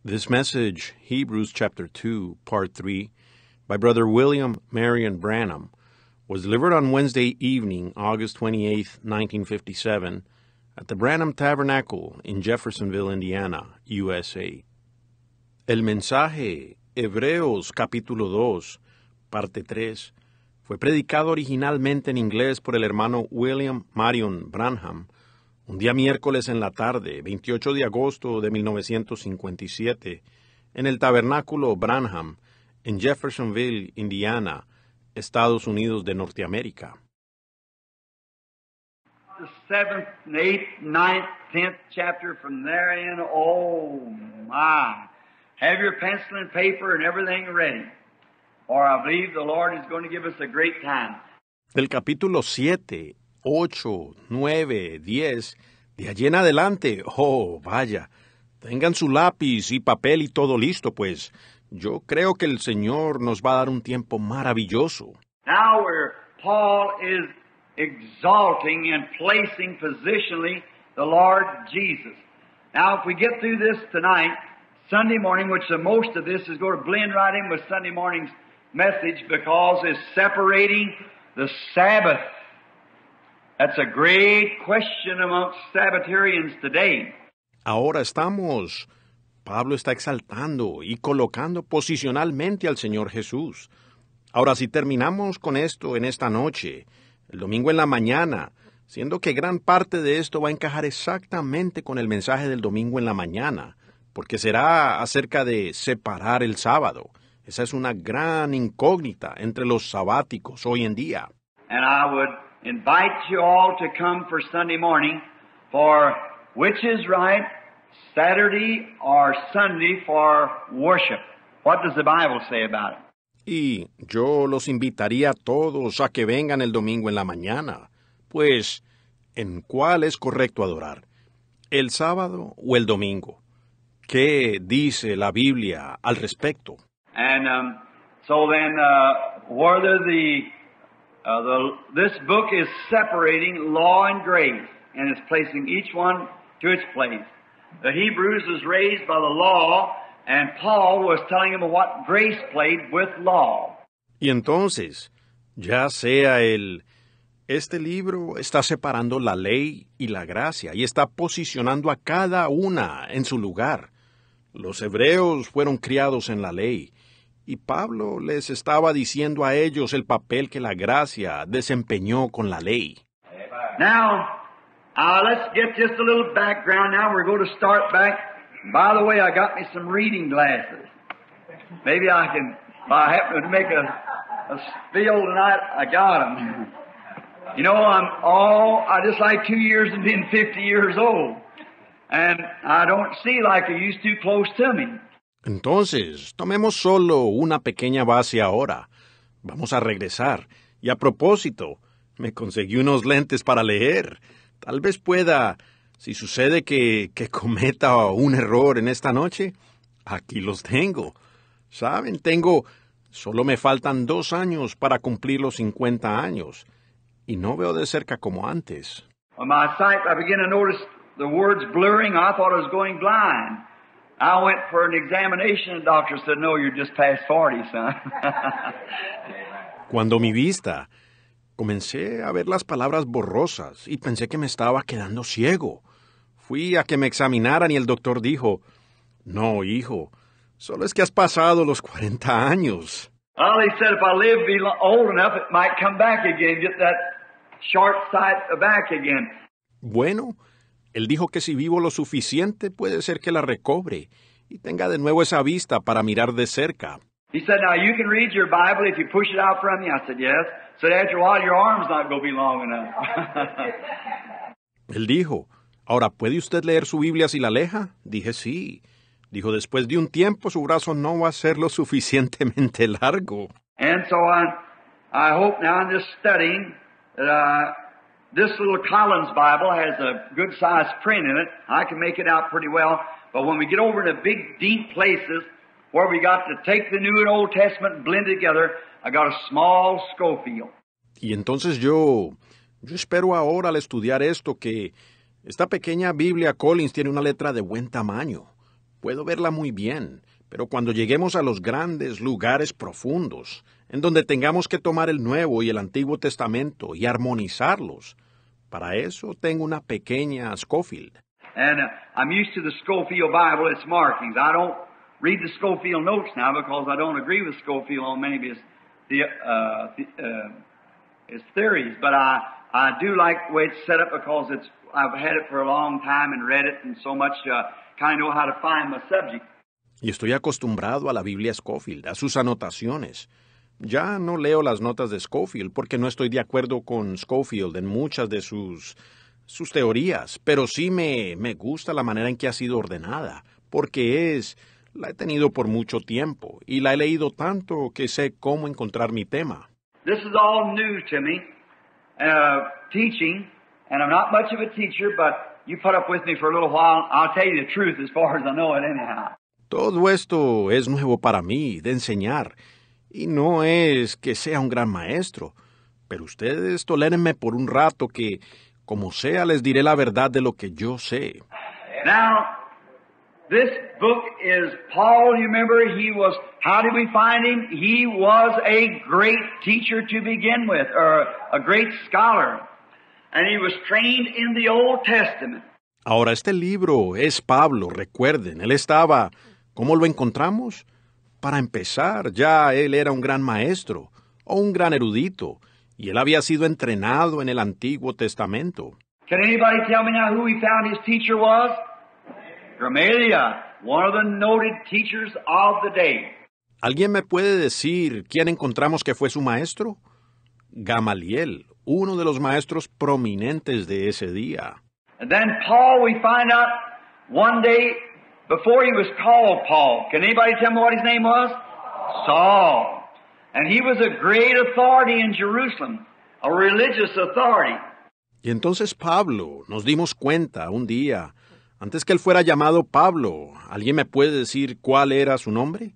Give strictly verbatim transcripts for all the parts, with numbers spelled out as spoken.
This message, Hebrews chapter two, part three, by Brother William Marion Branham, was delivered on Wednesday evening, August twenty-eighth, nineteen fifty-seven, at the Branham Tabernacle in Jeffersonville, Indiana, U S A. El mensaje, Hebreos capítulo dos, parte tres, fue predicado originalmente en inglés por el hermano William Marion Branham, un día miércoles en la tarde, veintiocho de agosto de mil novecientos cincuenta y siete, en el Tabernáculo Branham, en Jeffersonville, Indiana, Estados Unidos de Norteamérica. The seventh, and eighth, ninth, tenth chapter from therein, oh my. Have your pencil and paper and everything ready, for I believe the Lord is going to give us a great time. Del capítulo siete, ocho, nueve, diez, de allí en adelante, oh, vaya, tengan su lápiz y papel y todo listo, pues yo creo que el Señor nos va a dar un tiempo maravilloso. Now where Paul is exalting and placing positionally the Lord Jesus. Now if we get through this tonight, Sunday morning, which the most of this is going to blend right in with Sunday morning's message because it's separating the Sabbath. That's a great question amongst Sabbatarians today. Ahora estamos, Pablo está exaltando y colocando posicionalmente al Señor Jesús. Ahora, si terminamos con esto en esta noche, el domingo en la mañana, siendo que gran parte de esto va a encajar exactamente con el mensaje del domingo en la mañana, porque será acerca de separar el sábado. Esa es una gran incógnita entre los sabáticos hoy en día. And I would invite you all to come for Sunday morning for which is right, Saturday or Sunday for worship. What does the Bible say about it? Y yo los invitaría a todos a que vengan el domingo en la mañana. Pues, ¿en cuál es correcto adorar? ¿El sábado o el domingo? ¿Qué dice la Biblia al respecto? And um, so then, uh, whether the, uh, the this book is separating law and grace, and it's placing each one to its place. The Hebrews was raised by the law, and Paul was telling them what grace played with law. Y entonces, ya sea el... Este libro está separando la ley y la gracia y está posicionando a cada una en su lugar. Los hebreos fueron criados en la ley, y Pablo les estaba diciendo a ellos el papel que la gracia desempeñó con la ley. Now, uh, let's get just a little background now. We're going to start back. By the way, I got me some reading glasses. Maybe I can, if I happen to make a, a spiel tonight, I got them. You know, I'm all, I just like two years and being fifty years old. And I don't see like I used to close to me. Entonces, tomemos solo una pequeña base ahora. Vamos a regresar. Y a propósito, me conseguí unos lentes para leer. Tal vez pueda, si sucede que, que cometa un error en esta noche, aquí los tengo. ¿Saben? Tengo, solo me faltan dos años para cumplir los cincuenta años. Y no veo de cerca como antes. On my sight, I began to notice the words blurring. I thought I was going blind. I went for an examination. The doctor said, no, you're just past forty, son. Cuando mi vista, comencé a ver las palabras borrosas y pensé que me estaba quedando ciego. Fui a que me examinaran y el doctor dijo, no, hijo, solo es que has pasado los cuarenta años. Well, he said if I live be old enough, it might come back again, get that short sight back again. Bueno, él dijo que si vivo lo suficiente, puede ser que la recobre y tenga de nuevo esa vista para mirar de cerca. He said, now you can read your Bible if you push it out from you. I said, yes. He said, after a while, your arm's not going to be long enough. Él dijo, ahora, ¿puede usted leer su Biblia si la aleja? Dije, sí. Dijo, después de un tiempo, su brazo no va a ser lo suficientemente largo. And so I, I hope now in this studying that uh, this little Collins Bible has a good size print in it. I can make it out pretty well. But when we get over to big, deep places where we got to take the New and Old Testament and blend it together, I got a small Schofield. Y entonces yo, yo espero ahora al estudiar esto que esta pequeña Biblia Collins tiene una letra de buen tamaño. puedo verla muy bien, pero cuando lleguemos a los grandes lugares profundos, en donde tengamos que tomar el Nuevo y el Antiguo Testamento y armonizarlos, para eso tengo una pequeña Scofield. And uh, I'm used to the Scofield Bible, its markings. I don't read the Scofield notes now because I don't agree with Scofield on many of his, the, uh, the, uh, his theories, but I, I do like the way it's set up because it's, I've had it for a long time and read it and so much, uh, kind of know how to find my subject. Y estoy acostumbrado a la Biblia Scofield, a sus anotaciones. Ya no leo las notas de Scofield porque no estoy de acuerdo con Scofield en muchas de sus, sus teorías, pero sí me, me gusta la manera en que ha sido ordenada, porque es, la he tenido por mucho tiempo y la he leído tanto que sé cómo encontrar mi tema. This is all new to me, uh, teaching, and I'm not much of a teacher, but you put up with me for a little while. I'll tell you the truth as far as I know it anyhow. Todo esto es nuevo para mí, de enseñar, y no es que sea un gran maestro, pero ustedes tolérenme por un rato que, como sea, les diré la verdad de lo que yo sé. Now, this book is Paul, you remember, he was, how did we find him? He was a great teacher to begin with, or a great scholar, and he was trained in the Old Testament. Ahora, este libro es Pablo, recuerden, él estaba, ¿cómo lo encontramos? Para empezar, ya él era un gran maestro, o un gran erudito, y él había sido entrenado en el Antiguo Testamento. Can anybody tell me now who he found his teacher was? Gamaliel, one of the noted teachers of the day. ¿Alguien me puede decir quién encontramos que fue su maestro? Gamaliel, uno de los maestros prominentes de ese día. And then Paul, we find out one day, before he was called Paul, can anybody tell me what his name was? Saul. And he was a great authority in Jerusalem, a religious authority. Y entonces Pablo, nos dimos cuenta un día, antes que él fuera llamado Pablo, ¿alguien me puede decir cuál era su nombre?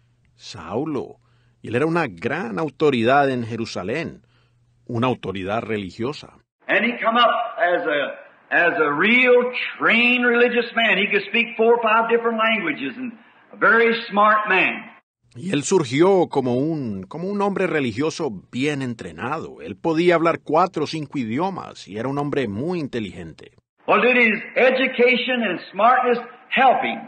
Saulo. Y él era una gran autoridad en Jerusalén, una autoridad religiosa. And he come up as a as a real trained religious man. He could speak four or five different languages and a very smart man. Y él surgió como un, como un hombre religioso bien entrenado. Él podía hablar cuatro o cinco idiomas y era un hombre muy inteligente. Well, did his education and smartness help him?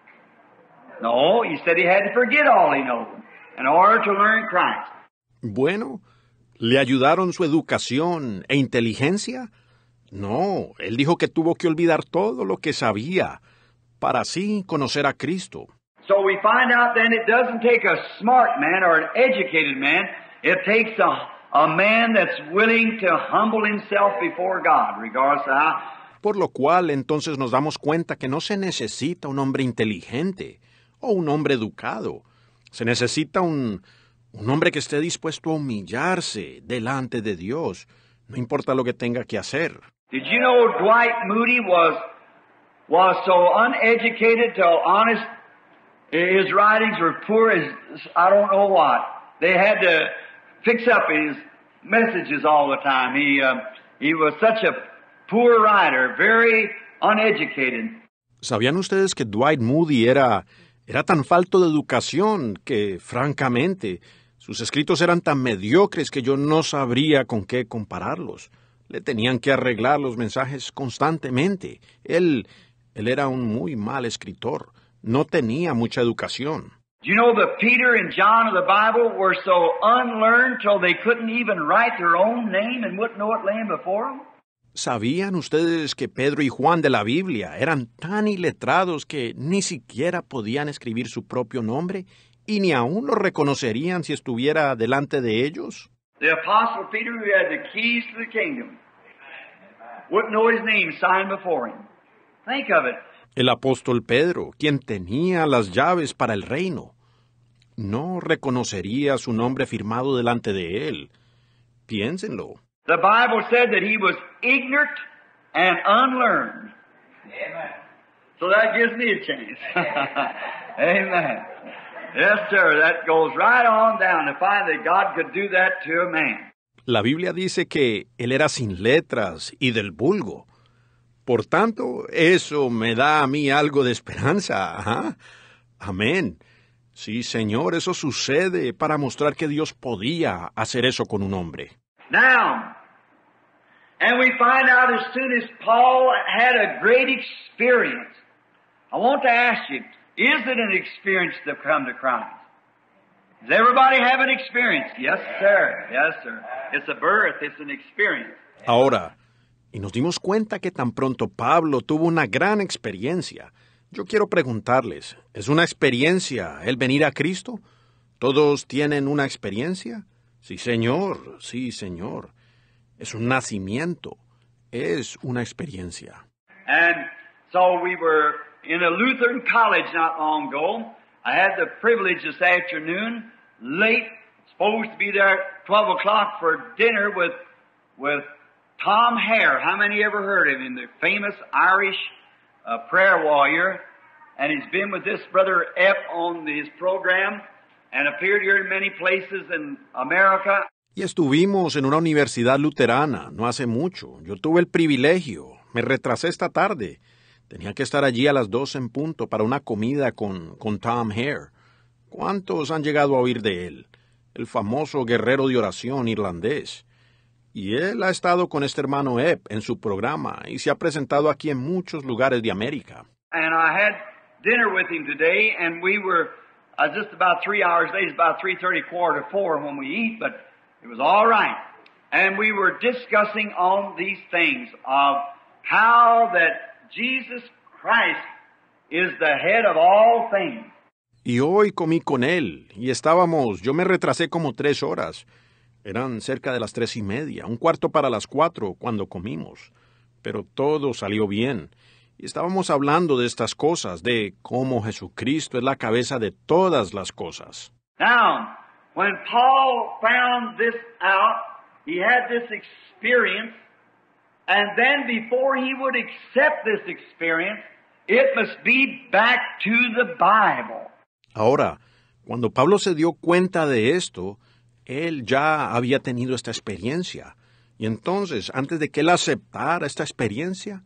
No, he said he had to forget all he knows in order to learn Christ. Bueno, ¿le ayudaron su educación e inteligencia? No, él dijo que tuvo que olvidar todo lo que sabía para así conocer a Cristo. So we find out then it doesn't take a smart man or an educated man. It takes a, a man that's willing to humble himself before God, regardless of how. Por lo cual entonces nos damos cuenta que no se necesita un hombre inteligente o un hombre educado. Se necesita un, un hombre que esté dispuesto a humillarse delante de Dios, no importa lo que tenga que hacer. Did you know Dwight Moody was was so uneducated till honest? His writings were poor as I don't know what. They had to fix up his messages all the time. He uh, he was such a poor writer, very uneducated. ¿Sabían ustedes que Dwight Moody era, era tan falto de educación que, francamente, sus escritos eran tan mediocres que yo no sabría con qué compararlos? Le tenían que arreglar los mensajes constantemente. Él, él era un muy mal escritor. No tenía mucha educación. Do you know that Peter and John of the Bible were so unlearned till they couldn't even write their own name and wouldn't know it laying before them? ¿Sabían ustedes que Pedro y Juan de la Biblia eran tan iletrados que ni siquiera podían escribir su propio nombre y ni aún lo reconocerían si estuviera delante de ellos? The Apostle Peter, who had the keys to the kingdom, wouldn't know his name signed before him. Think of it. El apóstol Pedro, quien tenía las llaves para el reino, no reconocería su nombre firmado delante de él. Piénsenlo. The Bible said that he was ignorant and unlearned. Amen. So that gives me a chance. Amen. Yes, sir. That goes right on down to find that God could do that to a man. La Biblia dice que él era sin letras y del vulgo. Por tanto, eso me da a mí algo de esperanza. Ajá. Amén. Sí, Señor, eso sucede para mostrar que Dios podía hacer eso con un hombre. Now, and we find out as soon as Paul had a great experience. I want to ask you, is it an experience to come to Christ? Does everybody have an experience? Yes, sir. Yes, sir. It's a birth. It's an experience. Ahora, y nos dimos cuenta que tan pronto Pablo tuvo una gran experiencia. Yo quiero preguntarles, ¿es una experiencia el venir a Cristo? ¿Todos tienen una experiencia? Sí, Señor, sí, Señor. Es un nacimiento, es una experiencia. And so we were in a Lutheran college not long ago. I had the privilege this afternoon, late, supposed to be there at twelve o'clock for dinner with with Tom Hare. How many ever heard of him? The famous Irish uh, prayer warrior. And he's been with this brother Epp on his program and appeared here in many places in America. Y estuvimos en una universidad luterana no hace mucho. Yo tuve el privilegio. Me retrasé esta tarde. Tenía que estar allí a las dos en punto para una comida con, con Tom Hare. ¿Cuántos han llegado a oír de él? El famoso guerrero de oración irlandés. Y él ha estado con este hermano Epp en su programa y se ha presentado aquí en muchos lugares de América. And I had dinner with him today, and we were uh, just about three hours late. It's about three thirty, quarter to four when we eat, but it was all right. And we were discussing on these things of how that Jesus Christ is the head of all things. Y hoy comí con él, y estábamos, yo me retrasé como tres horas. Eran cerca de las tres y media, un cuarto para las cuatro cuando comimos. Pero todo salió bien. Y estábamos hablando de estas cosas, de cómo Jesucristo es la cabeza de todas las cosas. Now, when Paul found this out, he had this experience, and then before he would accept this experience, it must be back to the Bible. Ahora, cuando Pablo se dio cuenta de esto, él ya había tenido esta experiencia. Y entonces, antes de que él aceptara esta experiencia,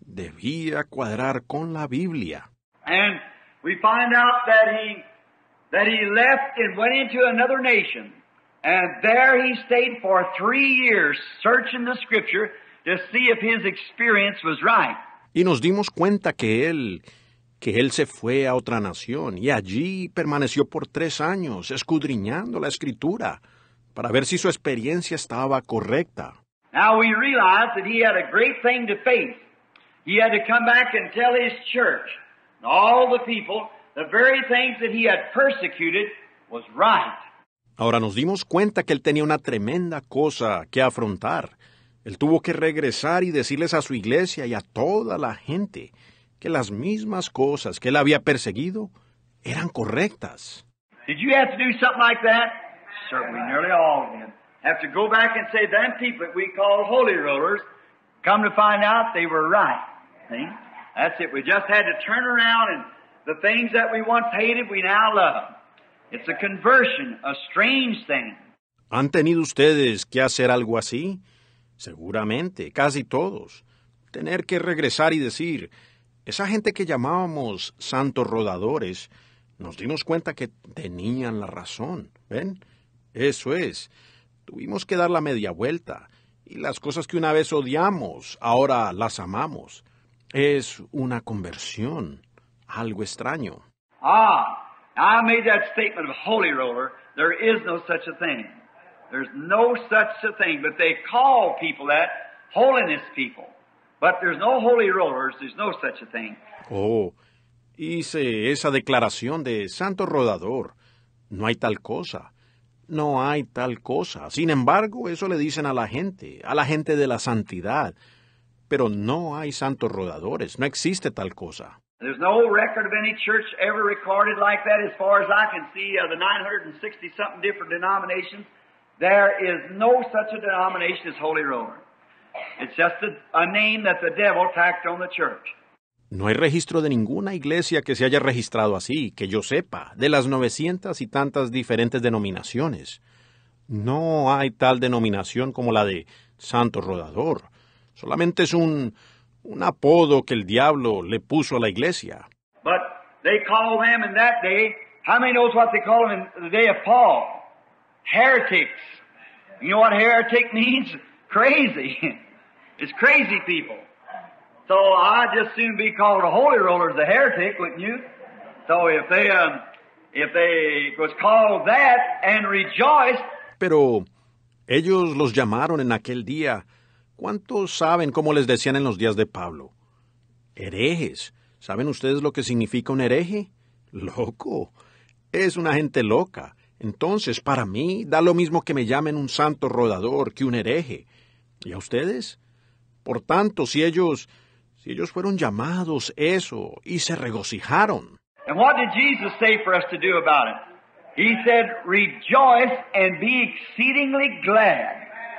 debía cuadrar con la Biblia. And we find out that he that he left and went into another nation. And there he stayed for three years searching the Scripture to see if his experience was right. Y nos dimos cuenta que él, que él se fue a otra nación y allí permaneció por tres años escudriñando la Escritura para ver si su experiencia estaba correcta. Now we realize that he had a great thing to face. He had to come back and tell his church and all the people the very things that he had persecuted was right. Ahora nos dimos cuenta que él tenía una tremenda cosa que afrontar. Él tuvo que regresar y decirles a su iglesia y a toda la gente que las mismas cosas que él había perseguido eran correctas. Did you have to do something like that? Certainly, nearly all of them. Have to go back and say, them people that we call holy rollers, come to find out they were right. See? That's it. We just had to turn around and the things that we once hated, we now love. It's a conversion, a strange thing. ¿Han tenido ustedes que hacer algo así? Seguramente, casi todos. Tener que regresar y decir, esa gente que llamábamos santos rodadores, nos dimos cuenta que tenían la razón. ¿Ven? Eso es. Tuvimos que dar la media vuelta. Y las cosas que una vez odiamos, ahora las amamos. Es una conversión. Algo extraño. Ah, I made that statement of holy roller. There is no such a thing. There's no such a thing. But they call people that holiness people. But there's no holy rollers. There's no such a thing. Oh, hice esa declaración de santo rodador. No hay tal cosa. No hay tal cosa. Sin embargo, eso le dicen a la gente, a la gente de la santidad. Pero no hay santos rodadores. No existe tal cosa. There's no record of any church ever recorded like that as far as I can see of the nine hundred sixty-something different denominations. There is no such a denomination as Holy Roller. It's just a, a name that the devil tacked on the church. No hay registro de ninguna iglesia que se haya registrado así, que yo sepa, de las novecientas y tantas diferentes denominaciones. No hay tal denominación como la de Santo Rodador. Solamente es un, un apodo que el diablo le puso a la iglesia. But they call them in that day, how many knows what they call them in the day of Paul? Heretics. You know what heretic means? Crazy. It's crazy people. So I'd just soon be called a holy roller as a heretic, wouldn't you? So if they, um, if they was called that and rejoiced. Pero ellos los llamaron en aquel día. ¿Cuántos saben cómo les decían en los días de Pablo? Herejes. ¿Saben ustedes lo que significa un hereje? Loco. Es una gente loca. Entonces, para mí, da lo mismo que me llamen un santo rodador que un hereje. ¿Y a ustedes? Por tanto, si ellos, si ellos fueron llamados eso y se regocijaron. And what did Jesus say for us to do about it? He said, rejoice and be exceedingly glad.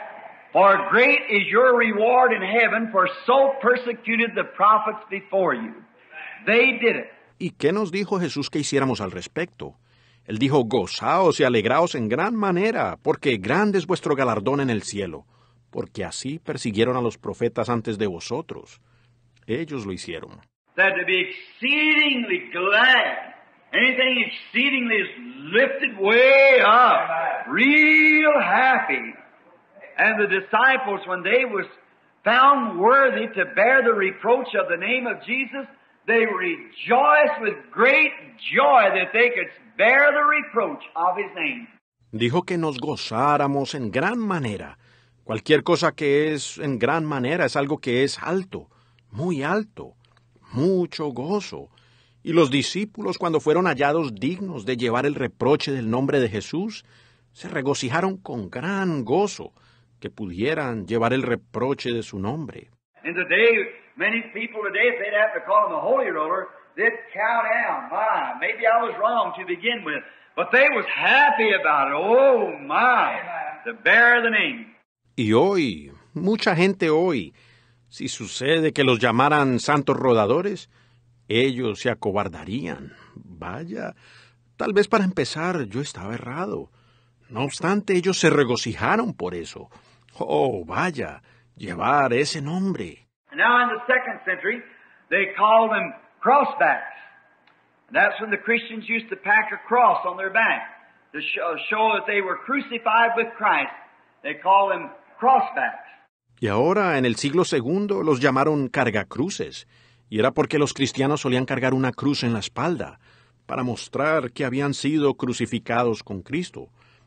For great is your reward in heaven, for so persecuted the prophets before you. They did it. ¿Y qué nos dijo Jesús que hiciéramos al respecto? Él dijo, gozaos y alegraos en gran manera, porque grande es vuestro galardón en el cielo, porque así persiguieron a los profetas antes de vosotros. Ellos lo hicieron. That to be exceedingly glad. Anything exceedingly is lifted way up. Real happy. And the disciples, when they was found worthy to bear the reproach of the name of Jesus, they rejoiced with great joy that they could bear the reproach of His name. Dijo que nos gozáramos en gran manera. Cualquier cosa que es en gran manera es algo que es alto, muy alto, mucho gozo. Y los discípulos, cuando fueron hallados dignos de llevar el reproche del nombre de Jesús, se regocijaron con gran gozo que pudieran llevar el reproche de su nombre. In the day, many people today, if they'd have to call him a holy roller, they'd cow down. My, maybe I was wrong to begin with. But they was happy about it. Oh, my, to bear the name. Y hoy, mucha gente hoy, si sucede que los llamaran santos rodadores, ellos se acobardarían. Vaya, tal vez para empezar yo estaba errado. No obstante, ellos se regocijaron por eso. Oh, vaya, llevar ese nombre. Now in the second century, they called them crossbacks. That's when the Christians used to pack a cross on their back to show, show that they were crucified with Christ. They called them crossbacks. Y ahora, en el siglo segundo, los llamaron cargacruces. Y era porque los cristianos solían cargar una cruz en la espalda, para mostrar que habían sido crucificados con Cristo.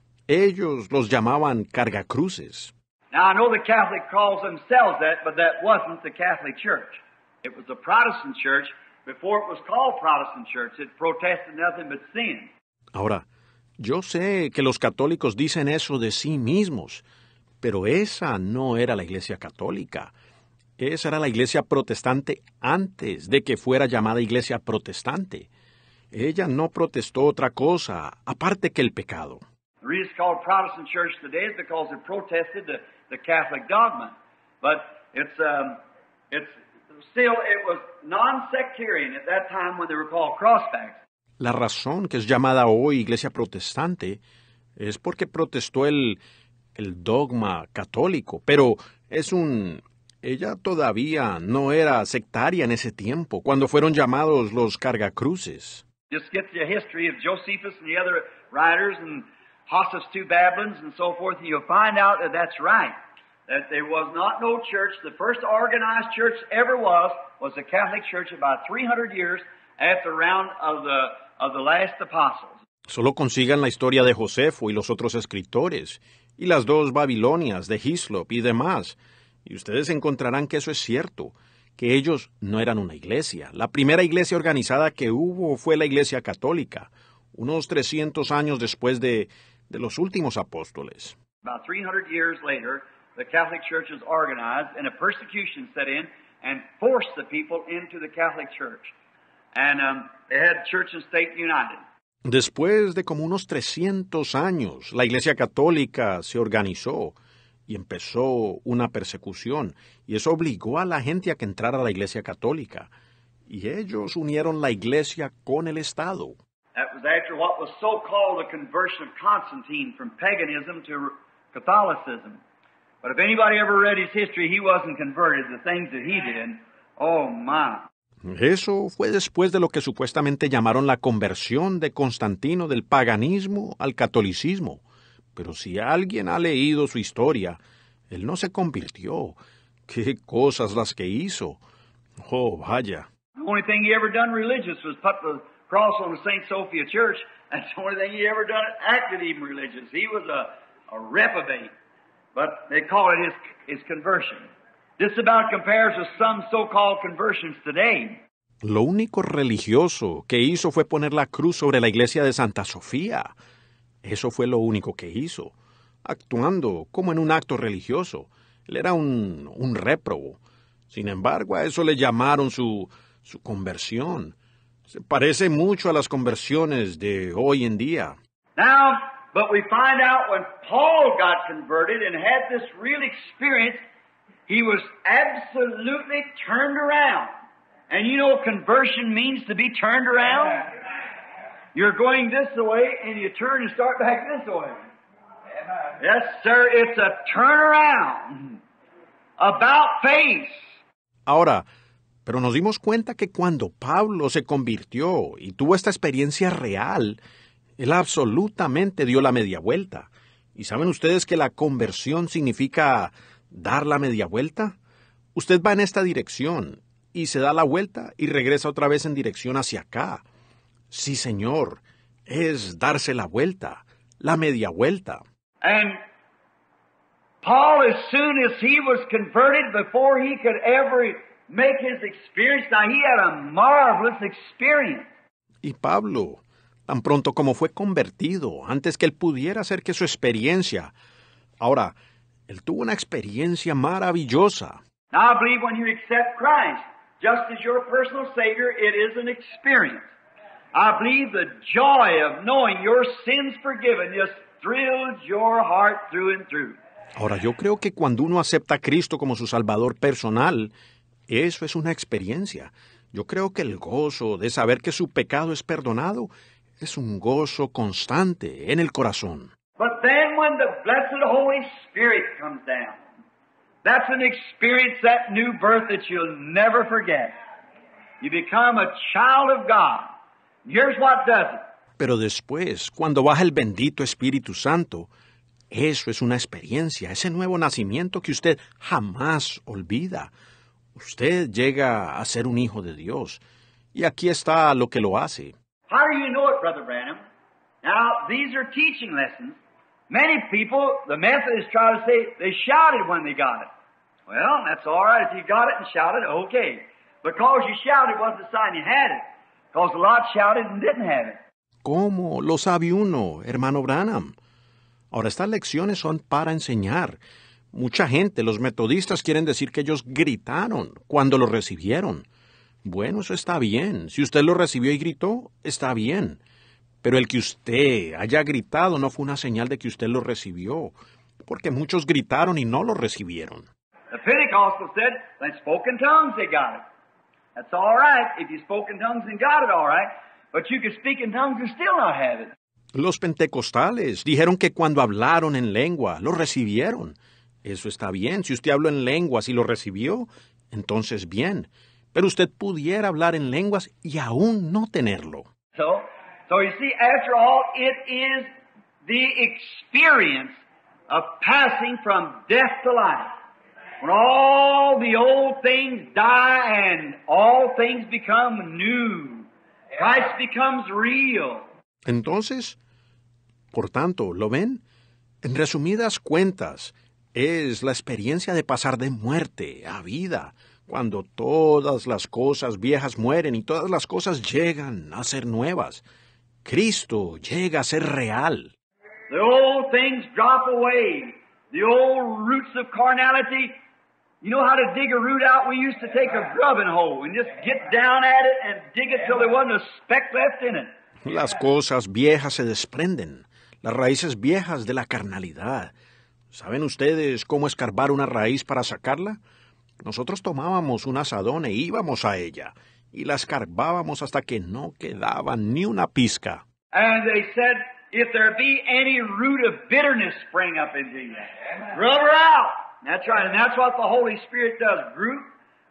Ellos los llamaban cargacruces. Now, I know the Catholic calls themselves that, but that wasn't the Catholic Church. It was the Protestant Church. Before it was called Protestant Church, it protested nothing but sin. Ahora, yo sé que los católicos dicen eso de sí mismos, pero esa no era la Iglesia Católica. Esa era la Iglesia Protestante antes de que fuera llamada Iglesia Protestante. Ella no protestó otra cosa, aparte que el pecado. The reason it's called Protestant Church today is because it protested the, the Catholic dogma. But it's, um, it's still, it was non-sectarian at that time when they were called crossbacks. La razón que es llamada hoy Iglesia Protestante es porque protestó el, el dogma católico, pero es un... Ella todavía no era sectaria en ese tiempo, cuando fueron llamados los cargacruces. Just get the history of Josephus and the other writers and Hossus two Babylons and so forth, and you'll find out that that's right. That there was not no church. The first organized church ever was, was the Catholic Church about three hundred years after the round of the, of the last apostles. Solo consigan la historia de Josefo y los otros escritores, y las dos Babilonias de Hislop y demás, y ustedes encontrarán que eso es cierto, que ellos no eran una iglesia. La primera iglesia organizada que hubo fue la Iglesia Católica, unos trescientos años después de, de los últimos apóstoles. About three hundred years later, the Catholic Church was organized, and a persecution set in and forced the people into the Catholic Church. And um, they had church and state united. Después de como unos trescientos años, la Iglesia Católica se organizó y empezó una persecución, y eso obligó a la gente a que entrara a la Iglesia Católica, y ellos unieron la Iglesia con el Estado. That was after what was so-called the conversion of Constantine from paganism to Catholicism. But if anybody ever read his history, he wasn't converted. The things that he did Oh, my. Eso fue después de lo que supuestamente llamaron la conversión de Constantino del paganismo al catolicismo. Pero si alguien ha leído su historia, él no se convirtió. ¡Qué cosas las que hizo! Oh, vaya. The only thing he ever done religious was put the cross on the Saint Sophia Church. That's the only thing he ever done acted even religious. He was a, a reprobate. But they call it his, his conversion. This about compares with some so-called conversions today. Lo único religioso que hizo fue poner la cruz sobre la iglesia de Santa Sofía. Eso fue lo único que hizo, actuando como en un acto religioso. Él era un, un réprobo. Sin embargo, a eso le llamaron su, su conversión. Se parece mucho a las conversiones de hoy en día. Now, but we find out when Paul got converted and had this real experience, he was absolutely turned around. And you know conversion means to be turned around? You're going this way and you turn and start back this way. Yes, sir, it's a turnaround. About face. Ahora, pero nos dimos cuenta que cuando Pablo se convirtió y tuvo esta experiencia real, él absolutamente dio la media vuelta. ¿Y saben ustedes que la conversión significa dar la media vuelta? Usted va en esta dirección y se da la vuelta y regresa otra vez en dirección hacia acá. Sí, señor, es darse la vuelta, la media vuelta. And Paul, as soon as he was converted, before he could ever make his experience, now he had a marvelous experience. Y Pablo, tan pronto como fue convertido, antes que él pudiera hacer que su experiencia, ahora, él tuvo una experiencia maravillosa. Now I believe when you accept Christ, just as your personal Savior, it is an experience. I believe the joy of knowing your sins forgiven just thrills your heart through and through. Ahora, yo creo que cuando uno acepta a Cristo como su Salvador personal, eso es una experiencia. Yo creo que el gozo de saber que su pecado es perdonado es un gozo constante en el corazón. But then when the blessed Holy Spirit comes down, that's an experience, that new birth that you'll never forget. You become a child of God. Here's what does it. Pero después, cuando baja el bendito Espíritu Santo, eso es una experiencia, ese nuevo nacimiento que usted jamás olvida. Usted llega a ser un hijo de Dios. Y aquí está lo que lo hace. How do you know it, Brother Branham? Now, these are teaching lessons. Many people, the Methodists try to say they shouted when they got it. Well, that's all right. If you got it and shouted, okay. Because you shouted wasn't a sign you had it. Because a lot shouted and didn't have it. ¿Cómo lo sabe uno, hermano Branham? Ahora, estas lecciones son para enseñar. Mucha gente, los metodistas, quieren decir que ellos gritaron cuando lo recibieron. Bueno, eso está bien. Si usted lo recibió y gritó, está bien. Pero el que usted haya gritado no fue una señal de que usted lo recibió, porque muchos gritaron y no lo recibieron. The Pentecostal said, they spoke in tongues, they got it. That's all right. If you spoke in tongues and got it, all right. But you could speak in tongues and still not have it. Los pentecostales dijeron que cuando hablaron en lengua, lo recibieron. Eso está bien. Si usted habló en lenguas y lo recibió, entonces bien. Pero usted pudiera hablar en lenguas y aún no tenerlo. So, so you see, after all, it is the experience of passing from death to life. When all the old things die and all things become new. Christ becomes real. Entonces, por tanto, ¿lo ven? En resumidas cuentas, es la experiencia de pasar de muerte a vida, cuando todas las cosas viejas mueren y todas las cosas llegan a ser nuevas. Cristo llega a ser real. The old things drop away. The old roots of carnality. You know how to dig a root out? We used to take a grubbing hoe and just get down at it and dig it till there wasn't a speck left in it. Las cosas viejas se desprenden, las raíces viejas de la carnalidad. ¿Saben ustedes cómo escarbar una raíz para sacarla? Nosotros tomábamos un asadón e íbamos a ella, y la escarbábamos hasta que no quedaba ni una pizca. And they said, if there be any root of bitterness spring up into you, rub her out. That's right, and that's what the Holy Spirit does. Root,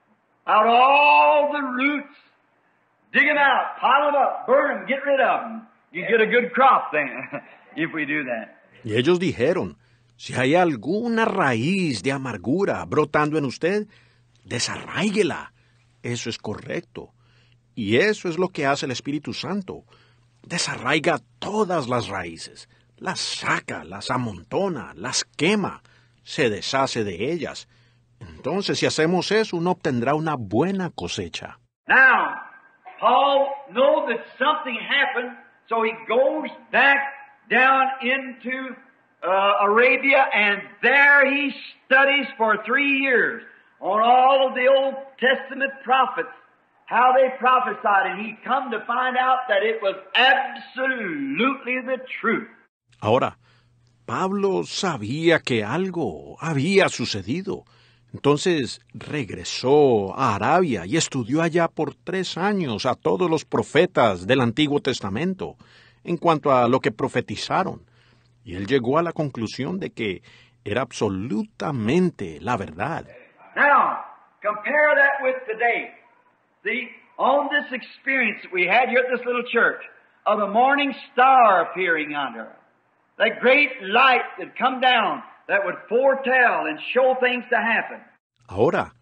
out all the roots, dig them out, pile them up, burn them, get rid of them. You get a good crop then, if we do that. Y ellos dijeron, si hay alguna raíz de amargura brotando en usted, desarráiguela. Eso es correcto. Y eso es lo que hace el Espíritu Santo. Desarraiga todas las raíces, las saca, las amontona, las quema, se deshace de ellas. Entonces, si hacemos eso, uno obtendrá una buena cosecha. Now, Paul knows that something happened, so he goes back down into uh, Arabia, and there he studies for three years on all of the Old Testament prophets, how they prophesied, and he come to find out that it was absolutely the truth. Ahora, Pablo sabía que algo había sucedido. Entonces regresó a Arabia y estudió allá por tres años a todos los profetas del Antiguo Testamento en cuanto a lo que profetizaron. Y él llegó a la conclusión de que era absolutamente la verdad. Now, compare that with today. See, on this experience that we had here at this little church of the morning star appearing under us, that great light that come down that would foretell and show things to happen. Ahora,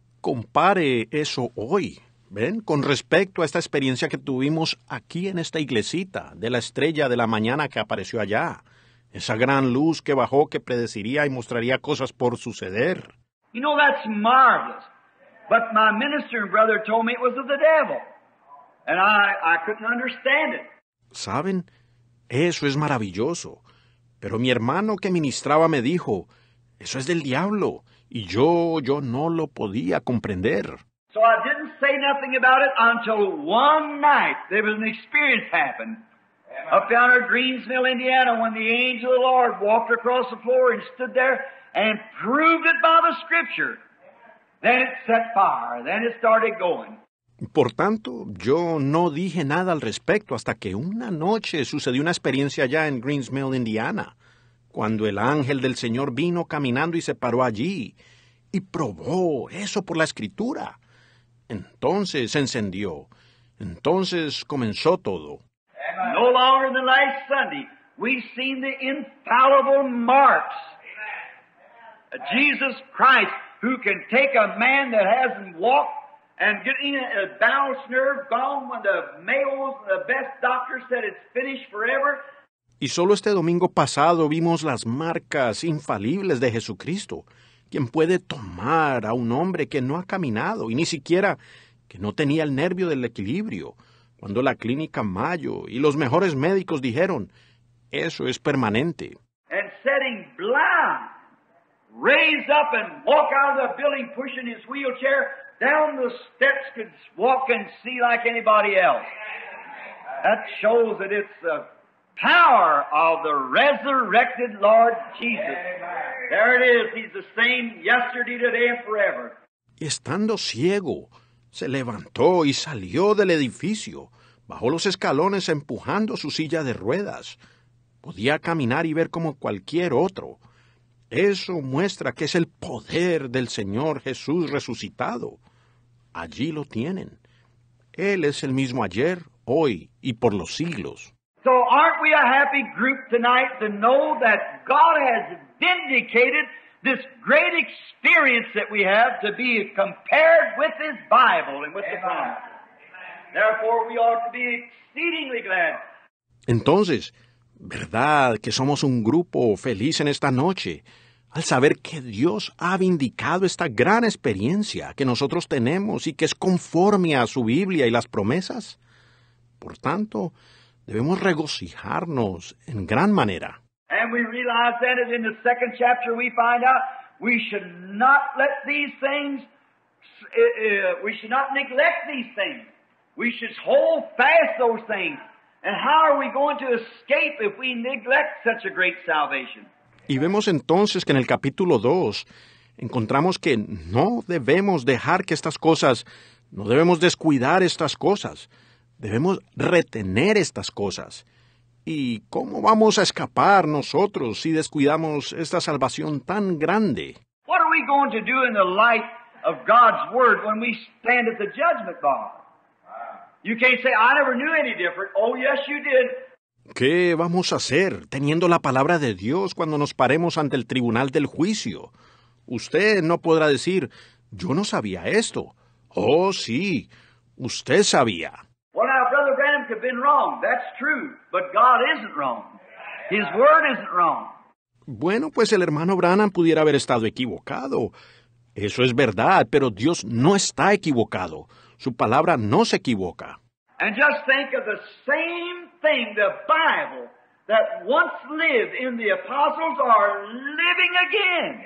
compare eso hoy, ¿ven? Con respecto a esta experiencia que tuvimos aquí en esta iglesita, de la estrella de la mañana que apareció allá. Esa gran luz que bajó que predeciría y mostraría cosas por suceder. You know, that's marvelous. But my minister and brother told me it was of the devil. And I, I couldn't understand it. ¿Saben? Eso es maravilloso. Pero mi hermano que ministraba me dijo, eso es del diablo, y yo, yo no lo podía comprender. So I didn't say nothing about it until one night there was an experience happened up down at Greensville, Indiana, when the angel of the Lord walked across the floor and stood there and proved it by the Scripture. Then it set fire. Then it started going. Por tanto, yo no dije nada al respecto hasta que una noche sucedió una experiencia allá en Greensville, Indiana, cuando el ángel del Señor vino caminando y se paró allí y probó eso por la Escritura. Entonces se encendió. Entonces comenzó todo. No longer than last Sunday, we've seen the infallible marks of Jesus Christ, who can take a man that hasn't walked and getting a balance nerve gone when the Mayos, the best doctors said it's finished forever. Y solo este domingo pasado vimos las marcas infalibles de Jesucristo, quien puede tomar a un hombre que no ha caminado y ni siquiera que no tenía el nervio del equilibrio, cuando la clínica Mayo y los mejores médicos dijeron, eso es permanente. And setting blind, raised up and walk out of the building pushing his wheelchair, down the steps could walk and see like anybody else. That shows that it's the power of the resurrected Lord Jesus. There it is. He's the same yesterday, today, and forever. Y estando ciego, se levantó y salió del edificio, bajó los escalones empujando su silla de ruedas. Podía caminar y ver como cualquier otro. Eso muestra que es el poder del Señor Jesús resucitado. Allí lo tienen. Él es el mismo ayer, hoy y por los siglos. So aren't we a happy group tonight to know that God has vindicated this great experience that we have to be compared with His Bible and with the promise. Therefore we ought to be exceedingly glad. Entonces, ¿verdad que somos un grupo feliz en esta noche al saber que Dios ha vindicado esta gran experiencia que nosotros tenemos y que es conforme a su Biblia y las promesas? Por tanto, debemos regocijarnos en gran manera. And we realize that in the second chapter we find out we should not let these things, uh, uh, we should not neglect these things. We should hold fast those things. And how are we going to escape if we neglect such a great salvation? Y vemos entonces que en el capítulo dos encontramos que no debemos dejar que estas cosas, no debemos descuidar estas cosas, debemos retener estas cosas. ¿Y cómo vamos a escapar nosotros si descuidamos esta salvación tan grande? What are we going to do in the light of God's Word when we stand at the judgment bar. You can't say, I never knew any different. Oh, yes, you did. ¿Qué vamos a hacer teniendo la palabra de Dios cuando nos paremos ante el tribunal del juicio? Usted no podrá decir, yo no sabía esto. Oh, sí, usted sabía. Well, now, Brother Branham could have been wrong. That's true. But God isn't wrong. His Word isn't wrong. Bueno, pues el hermano Branham pudiera haber estado equivocado. Eso es verdad, pero Dios no está equivocado. Su palabra no se equivoca. And just think of the same thing, the Bible, that once lived in the apostles are living again.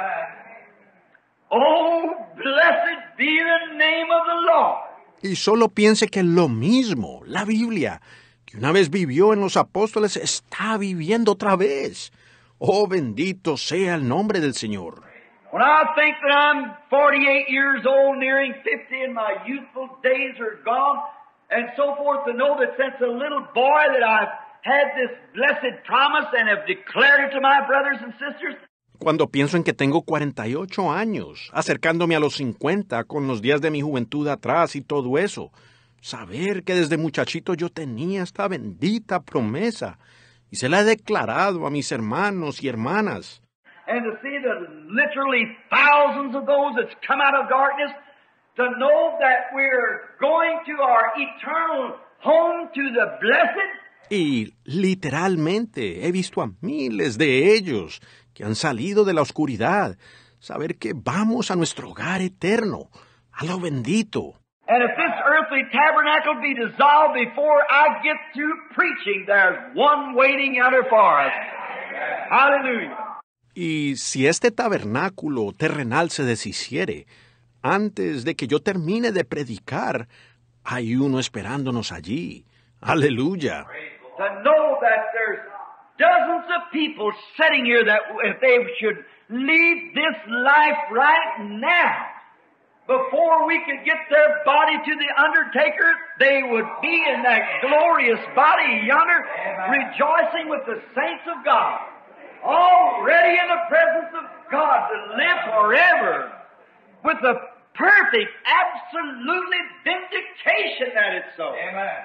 Oh, blessed be the name of the Lord. Y solo piense que lo mismo, la Biblia, que una vez vivió en los apóstoles, está viviendo otra vez. Oh, bendito sea el nombre del Señor. When I think that I'm forty-eight years old, nearing fifty, and my youthful days are gone, and so forth, to know that since a little boy that I've had this blessed promise and have declared it to my brothers and sisters. Cuando pienso en que tengo cuarenta y ocho años, acercándome a los cincuenta, con los días de mi juventud atrás y todo eso, saber que desde muchachito yo tenía esta bendita promesa y se la he declarado a mis hermanos y hermanas. And to see the literally thousands of those that's come out of darkness, to know that we're going to our eternal home to the blessed. Y literalmente he visto a miles de ellos que han salido de la oscuridad, saber que vamos a nuestro hogar eterno, a lo bendito. And if this earthly tabernacle be dissolved before I get through preaching, there's one waiting yonder for us. Hallelujah. Y si este tabernáculo terrenal se deshiciere, antes de que yo termine de predicar, hay uno esperándonos allí. Aleluya. To know that there's dozens of people sitting here that if they should leave this life right now, before we could get their body to the undertaker, they would be in that glorious body yonder, rejoicing with the saints of God, already in the presence of God to live forever, with the perfect, absolutely vindication that it's so. Amen.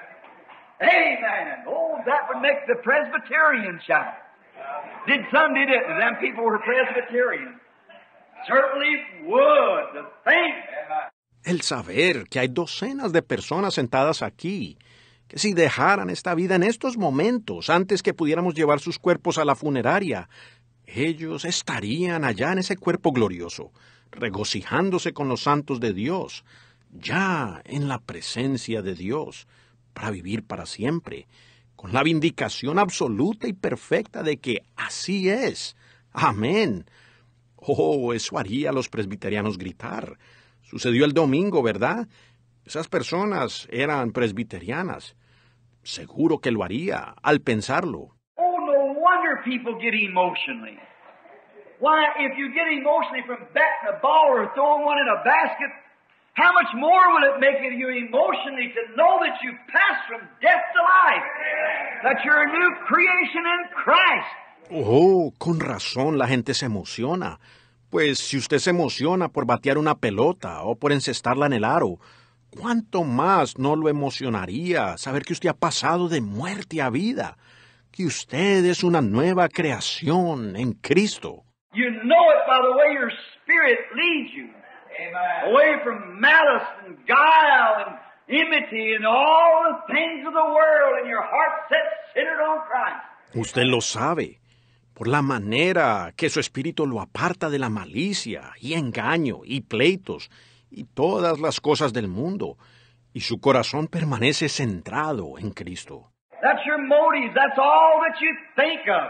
Amen. Oh, that would make the Presbyterians shout. Did some, did it? Them people were Presbyterians. Certainly would. The think. El saber que hay docenas de personas sentadas aquí, que si dejaran esta vida en estos momentos, antes que pudiéramos llevar sus cuerpos a la funeraria, ellos estarían allá en ese cuerpo glorioso, regocijándose con los santos de Dios, ya en la presencia de Dios, para vivir para siempre, con la vindicación absoluta y perfecta de que así es. Amén. Oh, eso haría a los presbiterianos gritar. Sucedió el domingo, ¿verdad? Esas personas eran presbiterianas. Seguro que lo haría al pensarlo. Oh, no wonder people get emotionally. Why, if you get emotionally from batting a ball or throwing one in a basket, how much more will it make you emotionally to know that you've passed from death to life, that you're a new creation in Christ? Oh, con razón la gente se emociona. Pues si usted se emociona por batear una pelota o por encestarla en el aro, ¿cuánto más no lo emocionaría saber que usted ha pasado de muerte a vida? Que usted es una nueva creación en Cristo. You know it by the way your spirit leads you. Amen. Away from malice and guile and enmity and all the things of the world, and your heart set centered on Christ. Usted lo sabe, por la manera que su espíritu lo aparta de la malicia y engaño y pleitos y todas las cosas del mundo, y su corazón permanece centrado en Cristo. That's your motives. That's all that you think of.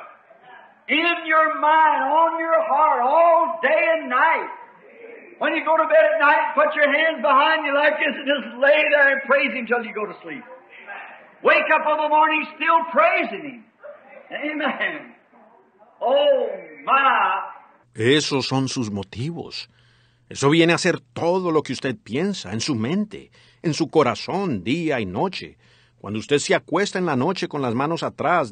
In your mind, on your heart, all day and night. When you go to bed at night, put your hands behind you like this and just lay there and praise Him till you go to sleep. Wake up in the morning still praising Him. Amen. Oh, my. Esos son sus motivos. Eso viene a ser todo lo que usted piensa en su mente, en su corazón, día y noche. Cuando usted se acuesta en la noche con las manos atrás de esta manera, y acostado allí sencillamente lo adora a Él hasta que se duerme, sabiendo que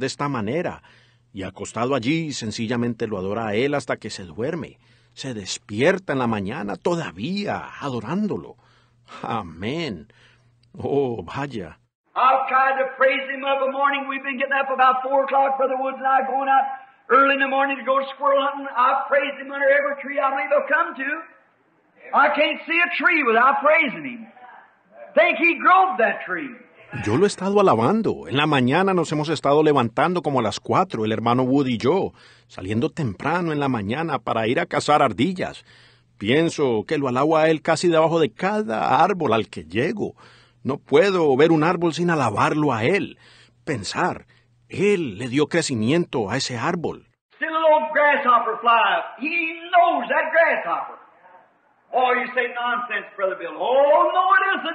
se despierta en la mañana todavía adorándolo. Amén. Oh, vaya. I've tried to praise Him of a morning. We've been getting up about four o'clock, Brother Woods and I, going out early in the morning to go squirrel hunting. I've praised Him under every tree I believe I'll come to. I can't see a tree without praising Him. Think He growed that tree. Yo lo he estado alabando. En la mañana nos hemos estado levantando como a las cuatro, el hermano Wood y yo, saliendo temprano en la mañana para ir a cazar ardillas. Pienso que lo alabo a Él casi debajo de cada árbol al que llego. No puedo ver un árbol sin alabarlo a Él. Pensar, Él le dio crecimiento a ese árbol. Still a little grasshopper fly up. He knows that grasshopper. Oh, you say nonsense, Brother Bill. Oh, no, it isn't.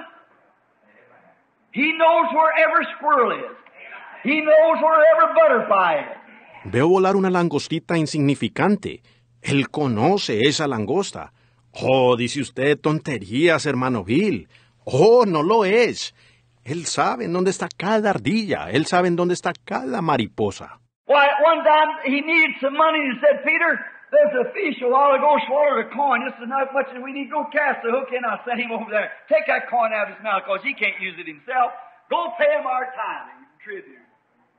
He knows wherever squirrel is. He knows wherever butterfly is. Veo volar una langostita insignificante. Él conoce esa langosta. Oh, dice usted tonterías, hermano Bill. Oh, no lo es. Él sabe en dónde está cada ardilla. Él sabe en dónde está cada mariposa. Why, one time he needed some money and said, Peter, there's a fish a while ago swallowed a coin. This is not much, and we need to go cast the hook in. I'll send him over there. Take that coin out of his mouth because he can't use it himself. Go pay him our tithing and tribute.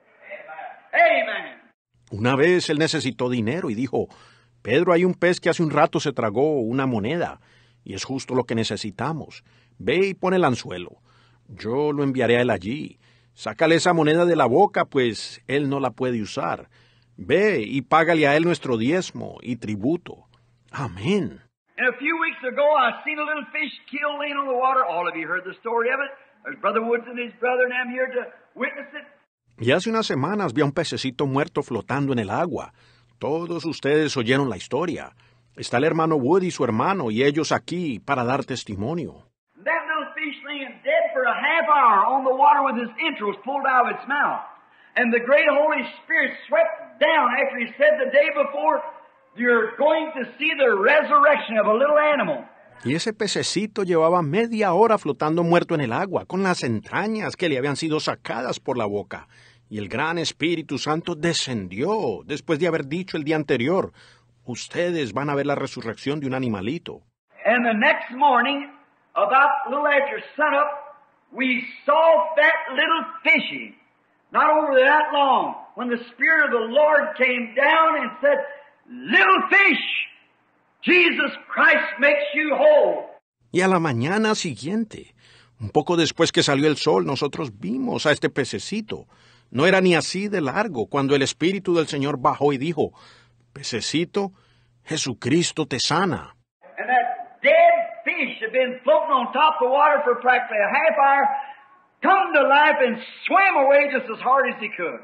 Amen. Una vez él necesitó dinero y dijo, Pedro, hay un pez que hace un rato se tragó una moneda, y es justo lo que necesitamos. Ve y pon el anzuelo. Yo lo enviaré a él allí. Sácale esa moneda de la boca, pues él no la puede usar. Ve y págale a él nuestro diezmo y tributo. Amén. And a few weeks ago, I seen a little fish killed laying on the water. All of you heard the story of it. There's Brother Woods and his brother, and I'm here to witness it. Y hace unas semanas vi a un pececito muerto flotando en el agua. Todos ustedes oyeron la historia. Está el hermano Wood y su hermano, y ellos aquí para dar testimonio. That little fish laying dead for a half hour on the water with his entrails pulled out of its mouth. And the great Holy Spirit swept down after he said the day before, you're going to see the resurrection of a little animal. Y ese pececito llevaba media hora flotando muerto en el agua, con las entrañas que le habían sido sacadas por la boca. Y el gran Espíritu Santo descendió después de haber dicho el día anterior, ustedes van a ver la resurrección de un animalito. And the next morning, about a little after sunup, we saw that little fishy, not over that long, when the Spirit of the Lord came down and said, little fish, Jesus Christ makes you whole. Y a la mañana siguiente, un poco después que salió el sol, nosotros vimos a este pececito. No era ni así de largo cuando el Espíritu del Señor bajó y dijo, pececito, Jesucristo te sana. And that dead fish had been floating on top of the water for practically a half hour, come to life and swam away just as hard as he could.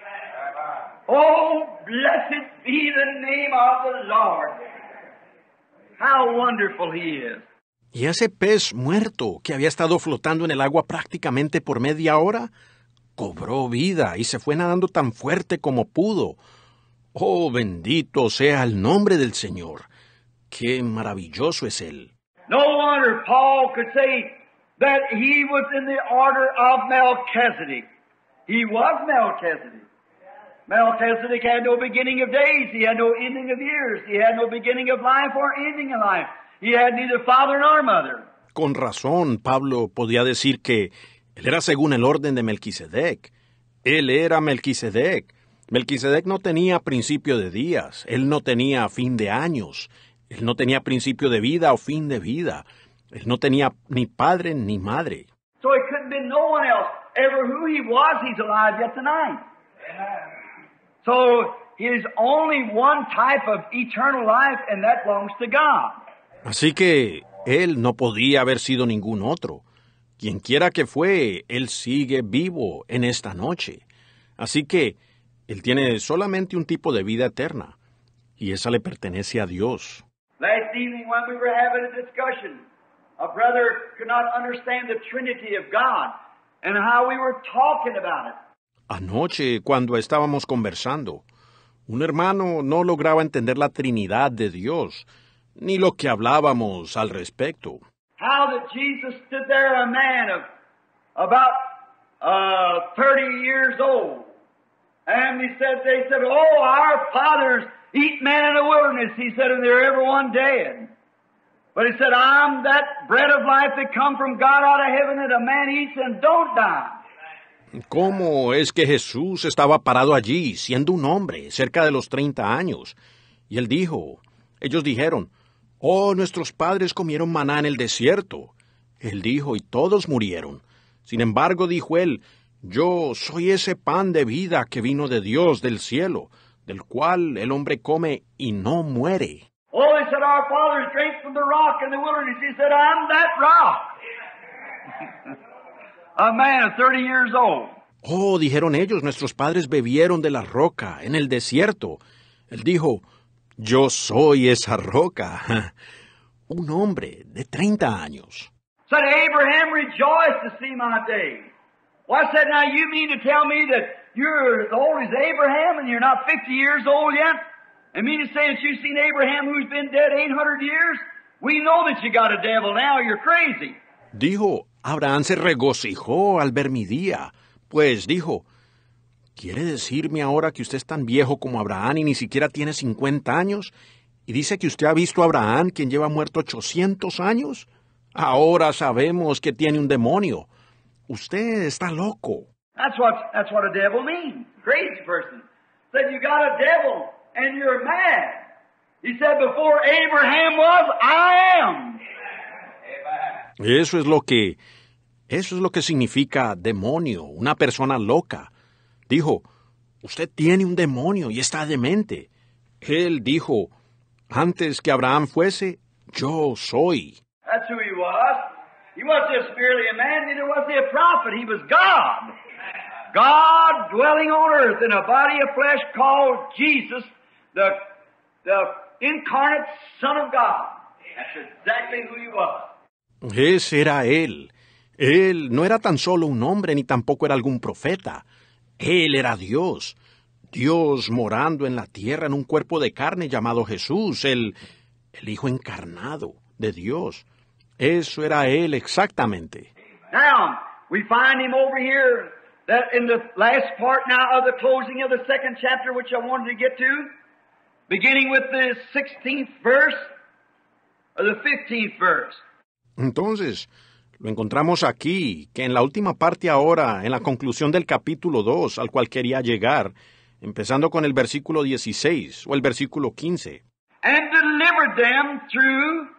Oh, blessed be the name of the Lord. How wonderful He is. Y ese pez muerto que había estado flotando en el agua prácticamente por media hora, cobró vida y se fue nadando tan fuerte como pudo. Oh, bendito sea el nombre del Señor. Qué maravilloso es Él. No wonder Paul could say that he was in the order of Melchizedek. He was Melchizedek. Melchizedek had no beginning of days. He had no ending of years. He had no beginning of life or ending of life. He had neither father nor mother. Con razón, Pablo podía decir que él era según el orden de Melquisedec. Él era Melquisedec. Melquisedec no tenía principio de días. Él no tenía fin de años. Él no tenía principio de vida o fin de vida. Él no tenía ni padre ni madre. So it couldn't be no one else. Ever who he was, he's alive yet tonight. So he's only one type of eternal life, and that belongs to God. Así que él no podía haber sido ningún otro. Quien quiera que fue, él sigue vivo en esta noche. Así que él tiene solamente un tipo de vida eterna, y esa le pertenece a Dios. Last evening when we were having a discussion, a brother could not understand the Trinity of God and how we were talking about it. Anoche, cuando estábamos conversando, un hermano no lograba entender la Trinidad de Dios, ni lo que hablábamos al respecto. How that Jesus stood there, a man of about uh, thirty years old, and he said, they said, oh, our fathers eat man in the wilderness, he said, and they're everyone dead. But he said, I'm that bread of life that come from God out of heaven that a man eats and don't die. ¿Cómo es que Jesús estaba parado allí, siendo un hombre, cerca de los treinta años? Y él dijo, ellos dijeron, oh, nuestros padres comieron maná en el desierto. Él dijo, y todos murieron. Sin embargo, dijo él, yo soy ese pan de vida que vino de Dios del cielo, del cual el hombre come y no muere. Oh, they said, our fathers drank from the rock in the wilderness. He said, I'm that rock. A man of thirty years old. Oh, dijeron ellos, nuestros padres bebieron de la roca en el desierto. Él dijo, yo soy esa roca. Un hombre de treinta años. Said, Abraham rejoiced to see my day. Well, I said, now you mean to tell me that you're as old as Abraham and you're not fifty years old yet? And mean to say that you've seen Abraham who's been dead eight hundred years? We know that you got a devil now, you're crazy. Dijo, Abraham se regocijó al ver mi día. Pues dijo, ¿quiere decirme ahora que usted es tan viejo como Abraham y ni siquiera tiene cincuenta años? ¿Y dice que usted ha visto a Abraham, quien lleva muerto ochocientos años? Ahora sabemos que tiene un demonio. Usted está loco. That's what, that's what a devil means. Crazy person. Said you got a devil and you're mad. He said before Abraham was, I am. Eso es lo que, eso es lo que significa demonio, una persona loca. Dijo, usted tiene un demonio y está demente. Él dijo, antes que Abraham fuese, yo soy. That's who he was. He wasn't just merely a man, neither was he a prophet. He was God. God dwelling on earth in a body of flesh called Jesus, the, the incarnate Son of God. That's exactly who he was. Ese era él. Él no era tan solo un hombre ni tampoco era algún profeta. Él era Dios. Dios morando en la tierra en un cuerpo de carne llamado Jesús, el, el Hijo encarnado de Dios. Eso era él exactamente. Now, we find him over here that in the last part now of the closing of the second chapter, which I wanted to get to, beginning with the sixteenth verse, or the fifteenth verse. Entonces, lo encontramos aquí, que en la última parte ahora, en la conclusión del capítulo dos, al cual quería llegar, empezando con el versículo dieciséis, o el versículo quince. And delivered them through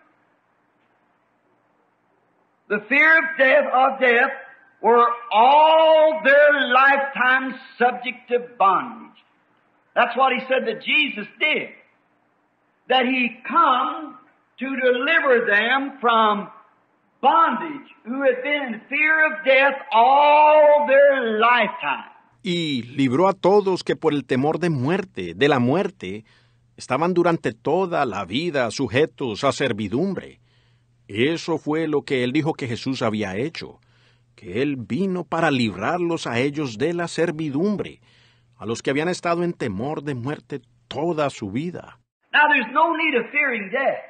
the fear of death, of death, were all their lifetime subject to bondage. That's what he said that Jesus did. That he come to deliver them from bondage, who had been in fear of death all their lifetime. Y libró a todos que por el temor de muerte, de la muerte, estaban durante toda la vida sujetos a servidumbre. Eso fue lo que él dijo que Jesús había hecho, que él vino para librarlos a ellos de la servidumbre, a los que habían estado en temor de muerte toda su vida. Now there's no need of fearing death.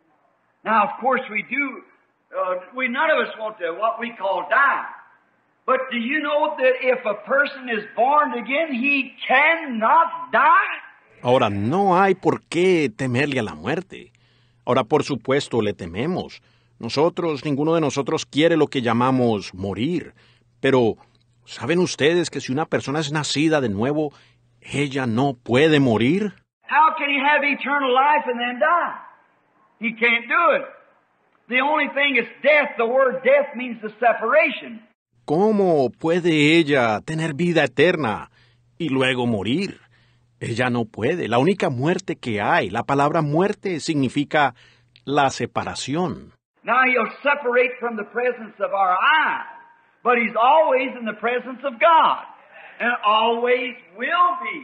Now of course we do, uh, we none of us want to what we call die. But do you know that if a person is born again, he cannot die? Ahora, no hay por qué temerle a la muerte. Ahora, por supuesto, le tememos. Nosotros, ninguno de nosotros quiere lo que llamamos morir. Pero, ¿saben ustedes que si una persona es nacida de nuevo, ella no puede morir? How can he have eternal life and then die? He can't do it. The only thing is death. The word death means the separation. ¿Cómo puede ella tener vida eterna y luego morir? Ella no puede. La única muerte que hay, la palabra muerte significa la separación. Now he'll separate from the presence of our eyes, but he's always in the presence of God, and always will be.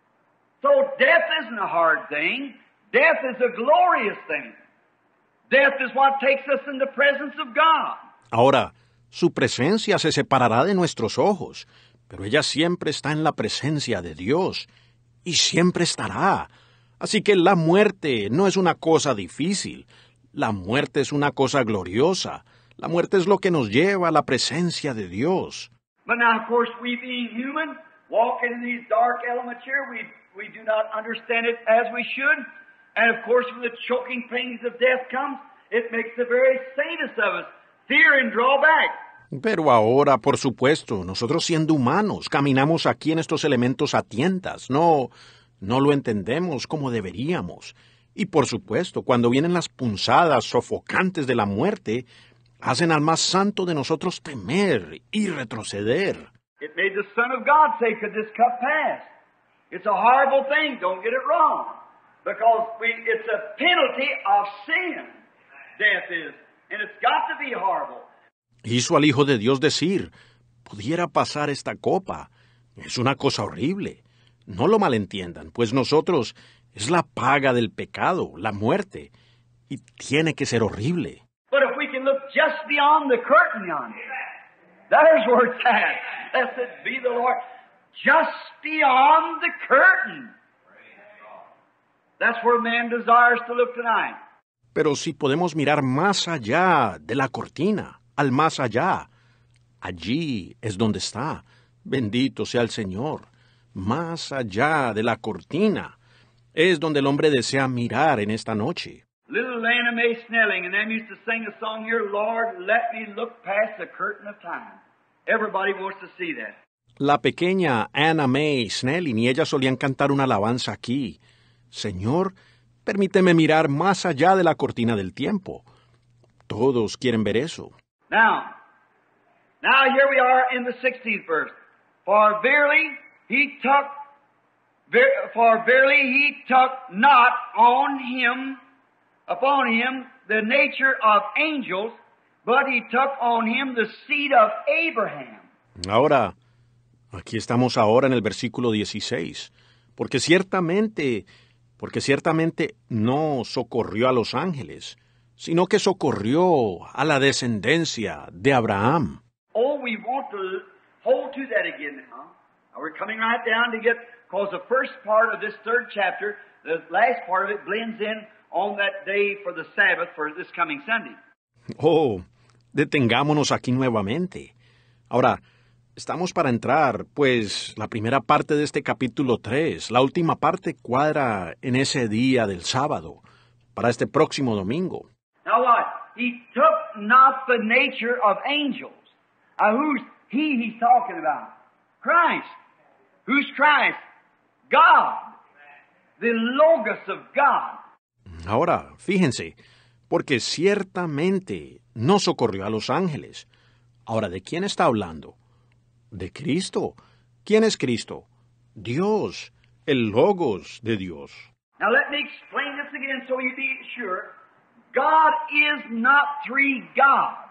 So death isn't a hard thing. Death is a glorious thing. Death is what takes us in the presence of God. Ahora, su presencia se separará de nuestros ojos, pero ella siempre está en la presencia de Dios, y siempre estará. Así que la muerte no es una cosa difícil, la muerte es una cosa gloriosa, la muerte es lo que nos lleva a la presencia de Dios. But now, of course, we being human, walking in these dark elements here, we, we do not understand it as we should. And of course, when the choking pains of death comes, it makes the very saintest of us fear and draw back. Pero ahora, por supuesto, nosotros siendo humanos, caminamos aquí en estos elementos a tientas. No, no lo entendemos como deberíamos. Y por supuesto, cuando vienen las punzadas sofocantes de la muerte, hacen al más santo de nosotros temer y retroceder. It made the Son of God say, could this cup pass? It's a horrible thing, don't get it wrong. Because we, it's a penalty of sin, death is. And it's got to be horrible. Hizo al Hijo de Dios decir, pudiera pasar esta copa. Es una cosa horrible. No lo malentiendan, pues nosotros es la paga del pecado, la muerte. Y tiene que ser horrible. But if we can look just beyond the curtain yonder, there's where it's at. Blessed be the Lord. Just beyond the curtain. That's where man desires to look tonight. Pero si podemos mirar más allá de la cortina, al más allá, allí es donde está. Bendito sea el Señor. Más allá de la cortina es donde el hombre desea mirar en esta noche. Little Lana Mae Snelling and them used to sing a song here, Lord, let me look past the curtain of time. Everybody wants to see that. La pequeña Anna Mae Snelling y ella solían cantar una alabanza aquí. Señor, permíteme mirar más allá de la cortina del tiempo. Todos quieren ver eso. Now, now here we are in the sixteenth verse. For verily he took, ver, for verily he took not on him, upon him the nature of angels, but he took on him the seed of Abraham. Ahora, aquí estamos ahora en el versículo dieciséis. Porque ciertamente, porque ciertamente no socorrió a los ángeles, sino que socorrió a la descendencia de Abraham. Oh, we want to hold to that again now. Now we're coming right down to get, because the first part of this third chapter, the last part of it blends in on that day for the Sabbath for this coming Sunday. Oh, detengámonos aquí nuevamente. Ahora, estamos para entrar, pues la primera parte de este capítulo tres, la última parte cuadra en ese día del sábado, para este próximo domingo. Now what? He took not the nature of angels. Uh, who's he he's talking about? Christ. Who's Christ? God. The Logos of God. Ahora, fíjense, porque ciertamente no socorrió a los ángeles. Ahora, ¿de quién está hablando? De Cristo. ¿Quién es Cristo? Dios, el Logos de Dios. Now let me explain this again so you be sure. God is not three gods.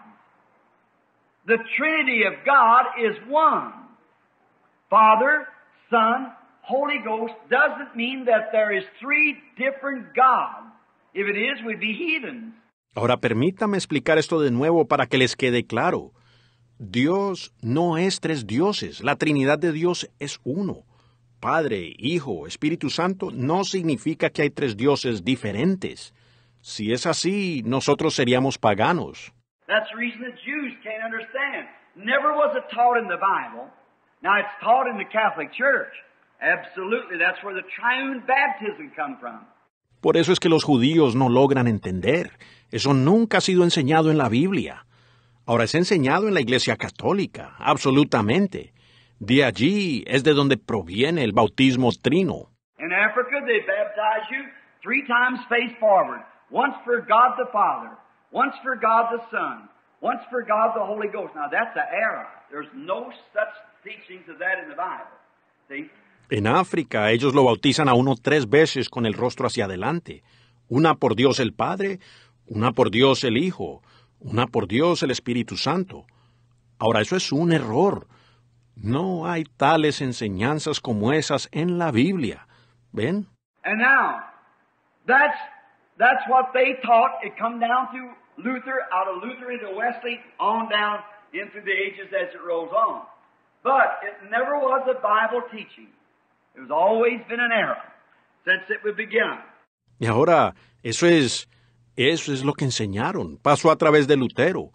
The Trinity of God is one. Father, Son, Holy Ghost doesn't mean that there is three different gods. If it is, we'd be heathens. Ahora permítame explicar esto de nuevo para que les quede claro. Dios no es tres dioses. La Trinidad de Dios es uno. Padre, Hijo, Espíritu Santo no significa que hay tres dioses diferentes. Si es así, nosotros seríamos paganos. That's the reason the Jews can't understand. Never was it taught in the Bible. Now it's taught in the Catholic Church. Absolutely, that's where the triune baptism come from. Por eso es que los judíos no logran entender. Eso nunca ha sido enseñado en la Biblia. Ahora es enseñado en la Iglesia Católica, absolutamente. De allí es de donde proviene el bautismo trino. In Africa, they baptize you three times face forward. Once for God the Father, once for God the Son, once for God the Holy Ghost. Now that's an error. There's no such teachings of that in the Bible. See? En África, ellos lo bautizan a uno tres veces con el rostro hacia adelante. Una por Dios el Padre, una por Dios el Hijo, una por Dios el Espíritu Santo. Ahora, eso es un error. No hay tales enseñanzas como esas en la Biblia. ¿Ven? And now, that's, that's what they taught. It come down through Luther, out of Luther into Wesley, on down into the ages as it rolls on. But it never was a Bible teaching. It was always been an error since it began. Y ahora, eso es, eso es lo que enseñaron. Pasó a través de Lutero.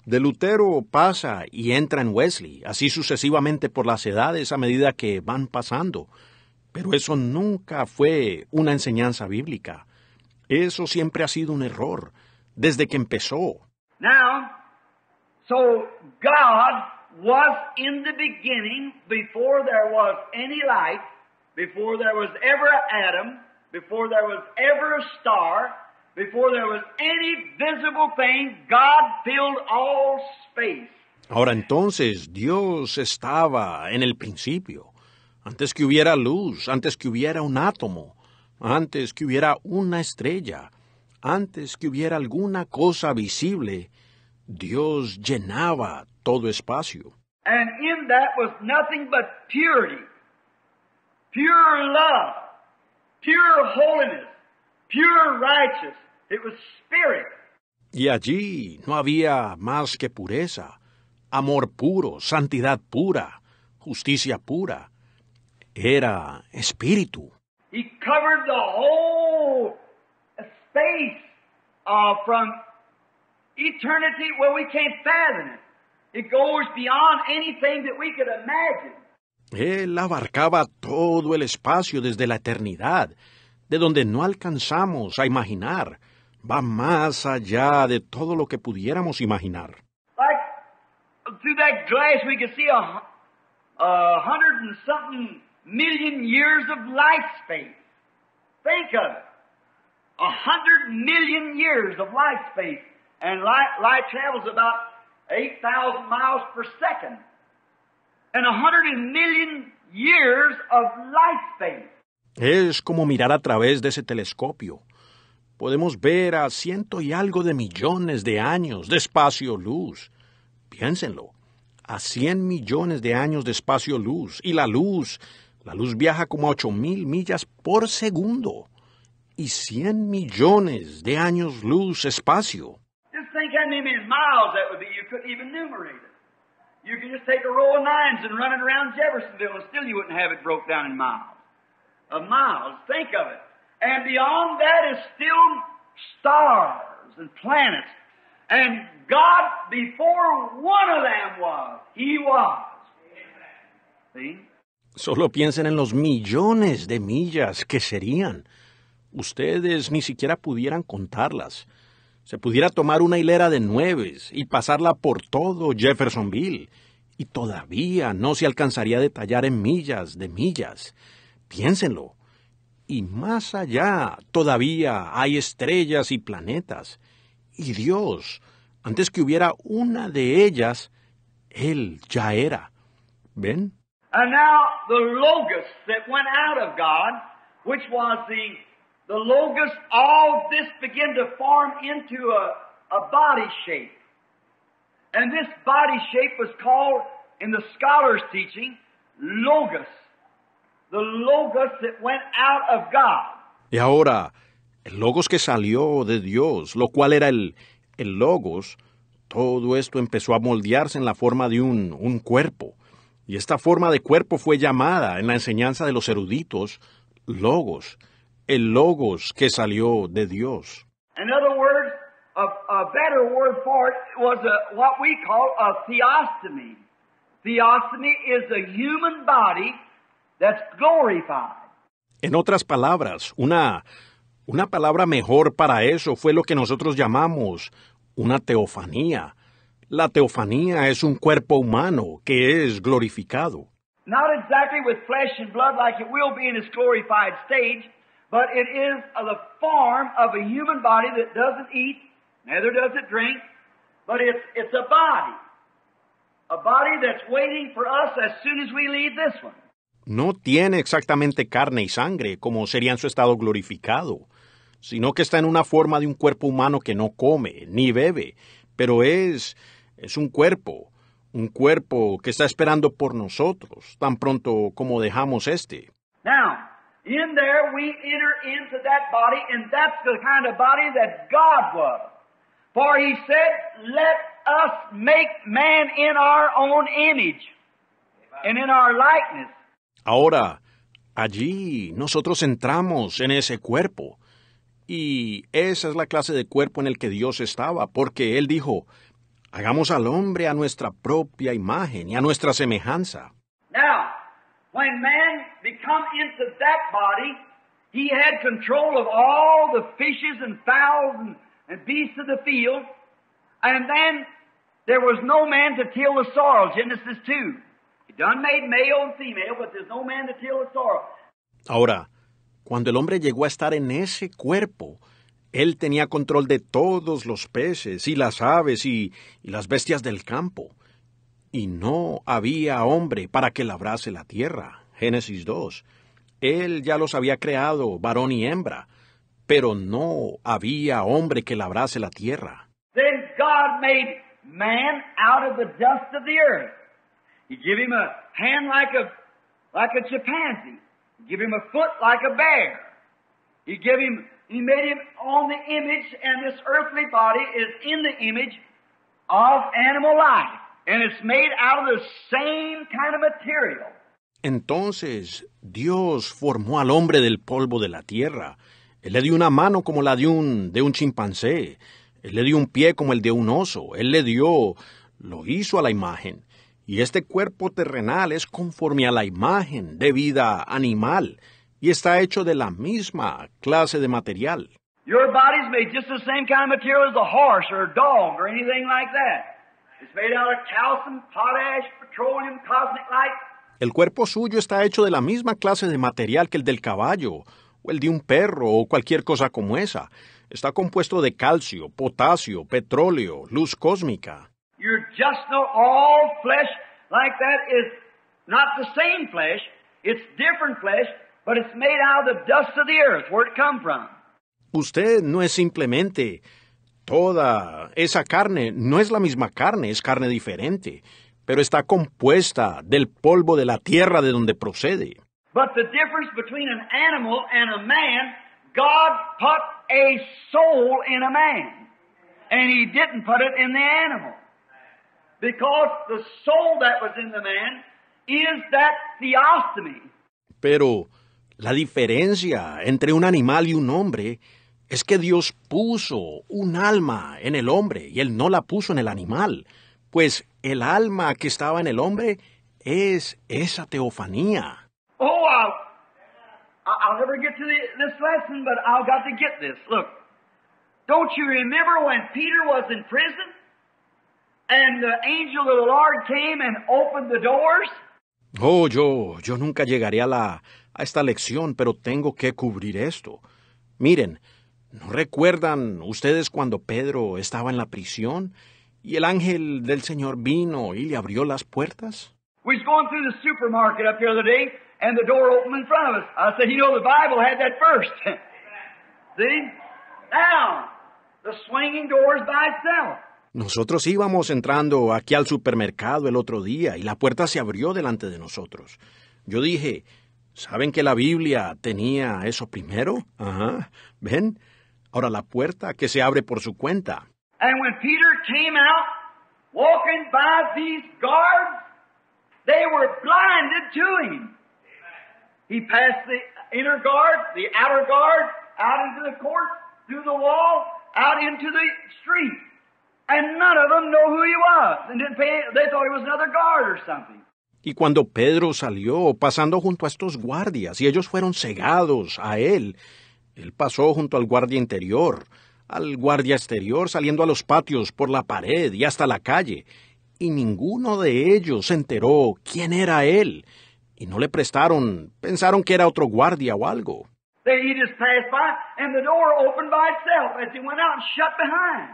De Lutero pasa y entra en Wesley, así sucesivamente por las edades a medida que van pasando. Pero eso nunca fue una enseñanza bíblica. Eso siempre ha sido un error, desde que empezó. Now, so God was in the beginning, before there was any light, before there was ever an atom, before there was ever a star, before there was any visible thing, God filled all space. Ahora entonces, Dios estaba en el principio, antes que hubiera luz, antes que hubiera un átomo, antes que hubiera una estrella, antes que hubiera alguna cosa visible, Dios llenaba todo espacio. And in that was nothing but purity, pure love, pure holiness, pure righteousness. It was spirit. Y allí no había más que pureza, amor puro, santidad pura, justicia pura. Era espíritu. He covered the whole space uh, from eternity where we can't fathom it. It goes beyond anything that we could imagine. Él abarcaba todo el espacio desde la eternidad, de donde no alcanzamos a imaginar. Va más allá de todo lo que pudiéramos imaginar. Like through that glass we could see a, a hundred and something million years of light space. Think of it. A hundred million years of light space. And light, light travels about eight thousand miles per second. And a hundred million years of light space. Es como mirar a través de ese telescopio. Podemos ver a ciento y algo de millones de años de espacio-luz. Piénsenlo, a cien millones de años de espacio-luz. Y la luz, la luz viaja como a ocho mil millas por segundo. Y cien millones de años luz espacio. Just think how many miles that would be. You couldn't even enumerate it. You could just take a row of nines and run it around Jeffersonville and still you wouldn't have it broke down in miles. Of miles, think of it. And beyond that is still stars and planets. And God, before one of them was, He was. See? Solo piensen en los millones de millas que serían. Ustedes ni siquiera pudieran contarlas. Se pudiera tomar una hilera de nueves y pasarla por todo Jeffersonville. Y todavía no se alcanzaría a detallar en millas de millas. Piénsenlo. Y más allá todavía hay estrellas y planetas. Y Dios, antes que hubiera una de ellas, Él ya era. ¿Ven? And now the Logos that went out of God, which was the, the Logos, all this began to form into a, a body shape. And this body shape was called, in the scholars' teaching, Logos. The Logos that went out of God. Y ahora, el Logos que salió de Dios, lo cual era el, el Logos, todo esto empezó a moldearse en la forma de un, un cuerpo. Y esta forma de cuerpo fue llamada, en la enseñanza de los eruditos, Logos. El Logos que salió de Dios. In other words, a, a better word for it was a, what we call a theostomy. Theostomy is a human body that's glorified. En otras palabras, una, una palabra mejor para eso fue lo que nosotros llamamos una teofanía. La teofanía es un cuerpo humano que es glorificado. Not exactly with flesh and blood like it will be in its glorified stage, but it is of the form of a human body that doesn't eat, neither does it drink, but it's, it's a body. A body that's waiting for us as soon as we leave this one. No tiene exactamente carne y sangre, como sería en su estado glorificado, sino que está en una forma de un cuerpo humano que no come ni bebe, pero es, es un cuerpo, un cuerpo que está esperando por nosotros, tan pronto como dejamos este. Now, in there we enter into that body, and that's the kind of body that God was. For He said, let us make man in our own image and in our likeness. Ahora, allí nosotros entramos en ese cuerpo, y esa es la clase de cuerpo en el que Dios estaba, porque Él dijo, Hagamos al hombre a nuestra propia imagen y a nuestra semejanza. Now, when man become into that body, he had control of all the fishes and fowls and, and beasts of the field, and then there was no man to till the soil, Genesis two. He done made male and female, but there's no man to till the soil. Ahora, cuando el hombre llegó a estar en ese cuerpo, él tenía control de todos los peces y las aves y, y las bestias del campo. Y no había hombre para que labrase la tierra. Génesis dos. Él ya los había creado, varón y hembra, pero no había hombre que labrase la tierra. Then God made man out of the dust of the earth. He gave him a hand like a like a chimpanzee. He gave him a foot like a bear. He gave him He made him on the image, and this earthly body is in the image of animal life. And it's made out of the same kind of material. Entonces, Dios formó al hombre del polvo de la tierra. Él le dio una mano como la de un, de un chimpancé. Él le dio un pie como el de un oso. Él le dio, lo hizo a la imagen. Y este cuerpo terrenal es conforme a la imagen de vida animal. Y está hecho de la misma clase de material. Your body's made just the same kind of material as a horse or a dog or anything like that. It's made out of calcium, potash, petroleum, cosmic light. El cuerpo suyo está hecho de la misma clase de material que el del caballo, o el de un perro, o cualquier cosa como esa. Está compuesto de calcio, potasio, petróleo, luz cósmica. You're just not all flesh like that is not the same flesh. It's different flesh. But it's made out of the dust of the earth, where it come from. Usted no es simplemente toda esa carne, no es la misma carne, es carne diferente, pero está compuesta del polvo de la tierra de donde procede. But the difference between an animal and a man, God put a soul in a man, and He didn't put it in the animal. Because the soul that was in the man is that theostomy. Pero la diferencia entre un animal y un hombre es que Dios puso un alma en el hombre y Él no la puso en el animal, pues el alma que estaba en el hombre es esa teofanía. Oh, I'll, I'll never get to the, this lesson, but I've got to get this. Look, don't you remember when Peter was in prison and the angel of the Lord came and opened the doors? Oh, yo, yo nunca llegaré a la a esta lección, pero tengo que cubrir esto. Miren, ¿no recuerdan ustedes cuando Pedro estaba en la prisión y el ángel del Señor vino y le abrió las puertas? We was going through the supermarket up the other day, and the door opened in front of us. I said, you know, the Bible had that first. See? Now, the swinging door is by itself. Nosotros íbamos entrando aquí al supermercado el otro día y la puerta se abrió delante de nosotros. Yo dije, ¿saben que la Biblia tenía eso primero? Ajá, ¿ven? Ahora la puerta que se abre por su cuenta. And when Peter came out, walking by these guards, they were blinded to him. He passed the inner guard, the outer guard, out into the court, through the wall, out into the street. And none of them know who he was. And didn't pay, they thought he was another guard or something. Y cuando Pedro salió pasando junto a estos guardias y ellos fueron cegados a él, él pasó junto al guardia interior, al guardia exterior, saliendo a los patios por la pared y hasta la calle, y ninguno de ellos se enteró quién era él, y no le prestaron, pensaron que era otro guardia o algo. They, he just passed by, and the door opened by itself as he went out and shut behind.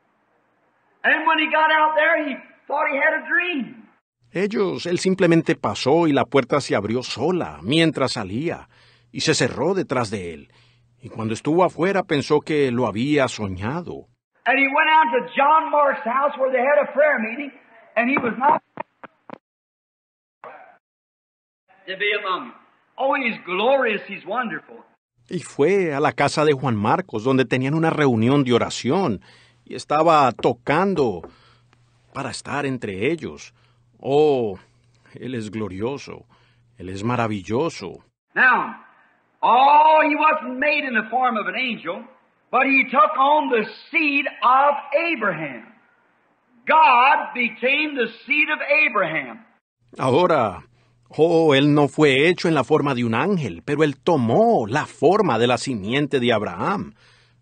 And when he got out there, he thought he had a dream. Ellos, él simplemente pasó y la puerta se abrió sola mientras salía, y se cerró detrás de él. Y cuando estuvo afuera pensó que lo había soñado. And he went out to John Mark's house where they had a prayer meeting, and he was not to be among them. Oh, he's glorious, he's wonderful. Y fue a la casa de Juan Marcos, donde tenían una reunión de oración, y estaba tocando para estar entre ellos. Oh, Él es glorioso, Él es maravilloso. Now, oh, he wasn't made in the form of an angel, but he took on the seed of Abraham. God became the seed of Abraham. Ahora, oh, él no fue hecho en la forma de un ángel, pero él tomó la forma de la simiente de Abraham.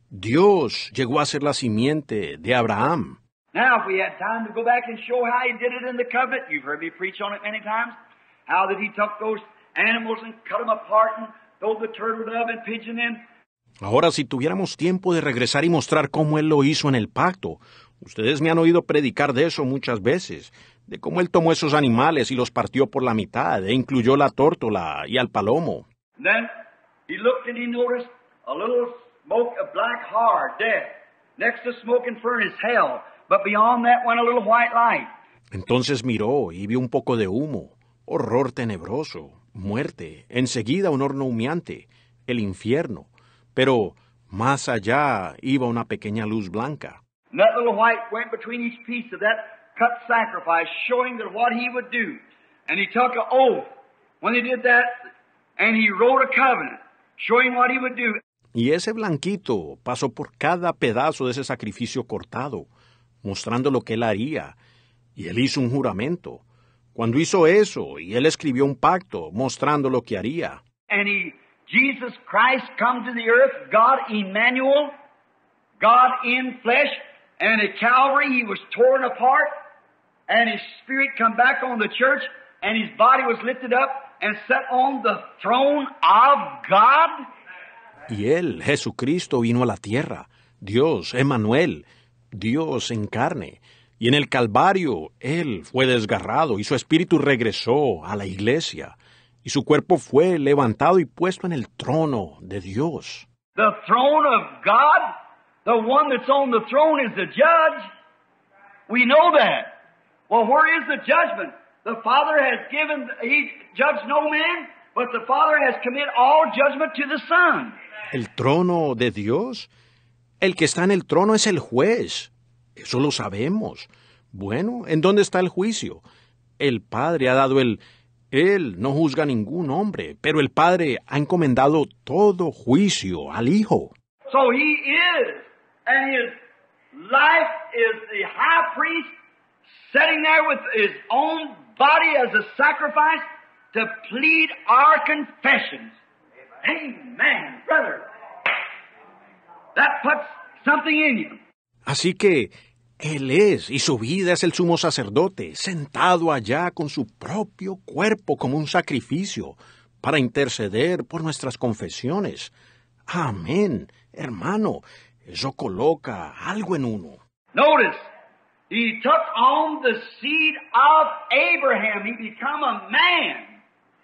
Dios llegó a ser la simiente de Abraham. Now, if we had time to go back and show how he did it in the covenant, you've heard me preach on it many times, how that he took those animals and cut them apart and throw the turtle dove and pigeon in. Ahora, si tuviéramos tiempo de regresar y mostrar cómo él lo hizo en el pacto, ustedes me han oído predicar de eso muchas veces, de cómo él tomó esos animales y los partió por la mitad, e incluyó la tórtola y al palomo. And then he looked and he noticed a little smoke of black hard, death. Next to smoking furnace, hell. But beyond that went a little white light. Entonces miró y vio un poco de humo, horror tenebroso, muerte, enseguida un horno humeante, el infierno. Pero más allá iba una pequeña luz blanca. And that little white went between each piece of that cut sacrifice, showing that what he would do. And he took an oath when he did that, and he wrote a covenant, showing what he would do. Y ese blanquito pasó por cada pedazo de ese sacrificio cortado, mostrando lo que él haría. Y él hizo un juramento. Cuando hizo eso, y él escribió un pacto, mostrando lo que haría. And he, Jesus Christ come to the earth, God Emmanuel, God in flesh, and at Calvary he was torn apart, and his spirit come back on the church, and his body was lifted up and set on the throne of God. Y él, Jesucristo, vino a la tierra, Dios, Emmanuel, Dios en carne, y en el Calvario él fue desgarrado y su espíritu regresó a la iglesia, y su cuerpo fue levantado y puesto en el trono de Dios. The throne of God, the one that's on the throne is the judge. We know that. Well, where is the judgment? The Father has given, he judged no man, but the Father has committed all judgment to the Son. El trono de Dios, el que está en el trono es el juez. Eso lo sabemos. Bueno, ¿en dónde está el juicio? El Padre ha dado el... Él no juzga a ningún hombre, pero el Padre ha encomendado todo juicio al Hijo. So he is, and his life is the high priest sitting there with his own body as a sacrifice to plead our confessions. Amen, brother. That puts something in you. Así que Él es, y su vida es el sumo sacerdote, sentado allá con su propio cuerpo como un sacrificio, para interceder por nuestras confesiones. Amén, hermano, eso coloca algo en uno. Notice, he took on the seed of Abraham. He became a man.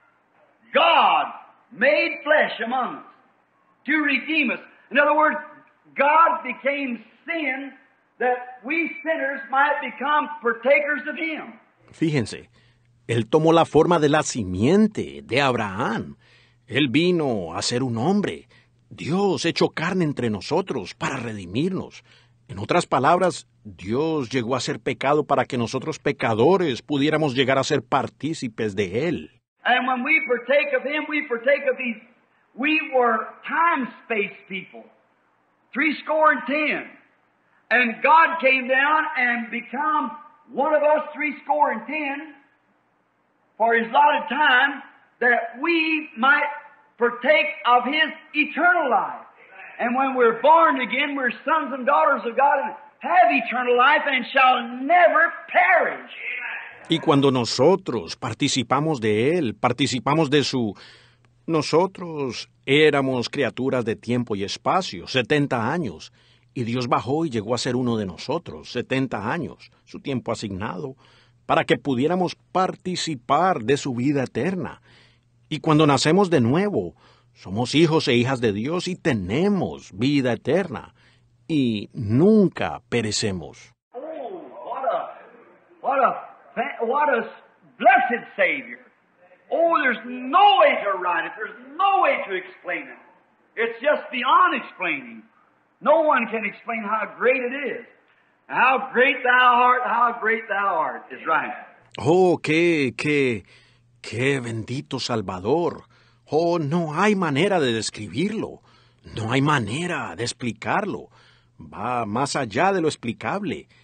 God made flesh among us to redeem us. In other words, God became sin that we sinners might become partakers of him. Fíjense, él tomó la forma de la simiente de Abraham. Él vino a ser un hombre, Dios hecho carne entre nosotros para redimirnos. En otras palabras, Dios llegó a ser pecado para que nosotros pecadores pudiéramos llegar a ser partícipes de él. And when we partake of him, we partake of his. We were time-space people, three score and ten. And God came down and become one of us, three score and ten, for his allotted time, that we might partake of his eternal life. And when we're born again, we're sons and daughters of God and have eternal life and shall never perish. Y cuando nosotros participamos de él, participamos de su... Nosotros éramos criaturas de tiempo y espacio, setenta años, y Dios bajó y llegó a ser uno de nosotros, setenta años, su tiempo asignado, para que pudiéramos participar de su vida eterna. Y cuando nacemos de nuevo, somos hijos e hijas de Dios y tenemos vida eterna, y nunca perecemos. Oh, what a, what a, what a blessed Savior. Oh, there's no way to write it. There's no way to explain it. It's just beyond explaining. No one can explain how great it is. How great thou art, how great thou art is right. Oh, qué, qué, qué bendito Salvador. Oh, no hay manera de describirlo. No hay manera de explicarlo. Va más allá de lo explicable.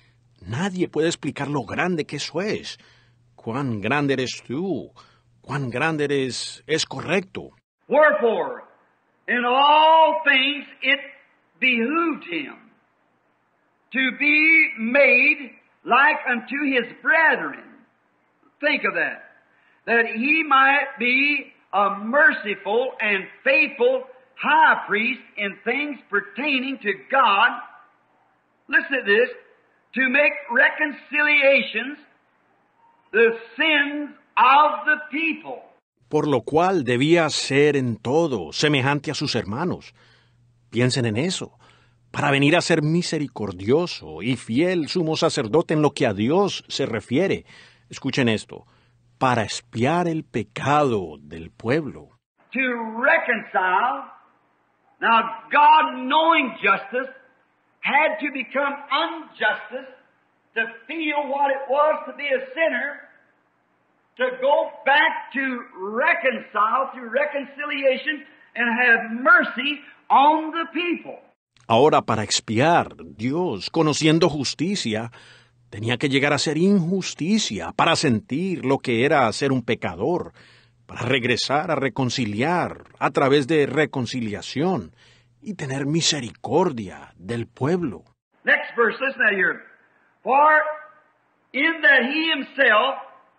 Nadie puede explicar lo grande que eso es. Cuán grande eres tú. Cuán grande eres es correcto. Wherefore, in all things it behooved him to be made like unto his brethren. Think of that. That he might be a merciful and faithful high priest in things pertaining to God. Listen to this. To make reconciliations the sins of the people. Por lo cual debía ser en todo semejante a sus hermanos. Piensen en eso. Para venir a ser misericordioso y fiel sumo sacerdote en lo que a Dios se refiere. Escuchen esto. Para expiar el pecado del pueblo. To reconcile. Now, God, knowing justice, had to become unjustice to feel what it was to be a sinner, to go back to reconcile through reconciliation and have mercy on the people. Ahora, para expiar, Dios, conociendo justicia, tenía que llegar a ser injusticia para sentir lo que era ser un pecador, para regresar a reconciliar a través de reconciliación y tener misericordia del pueblo. Next verse, listen to here. For in that he himself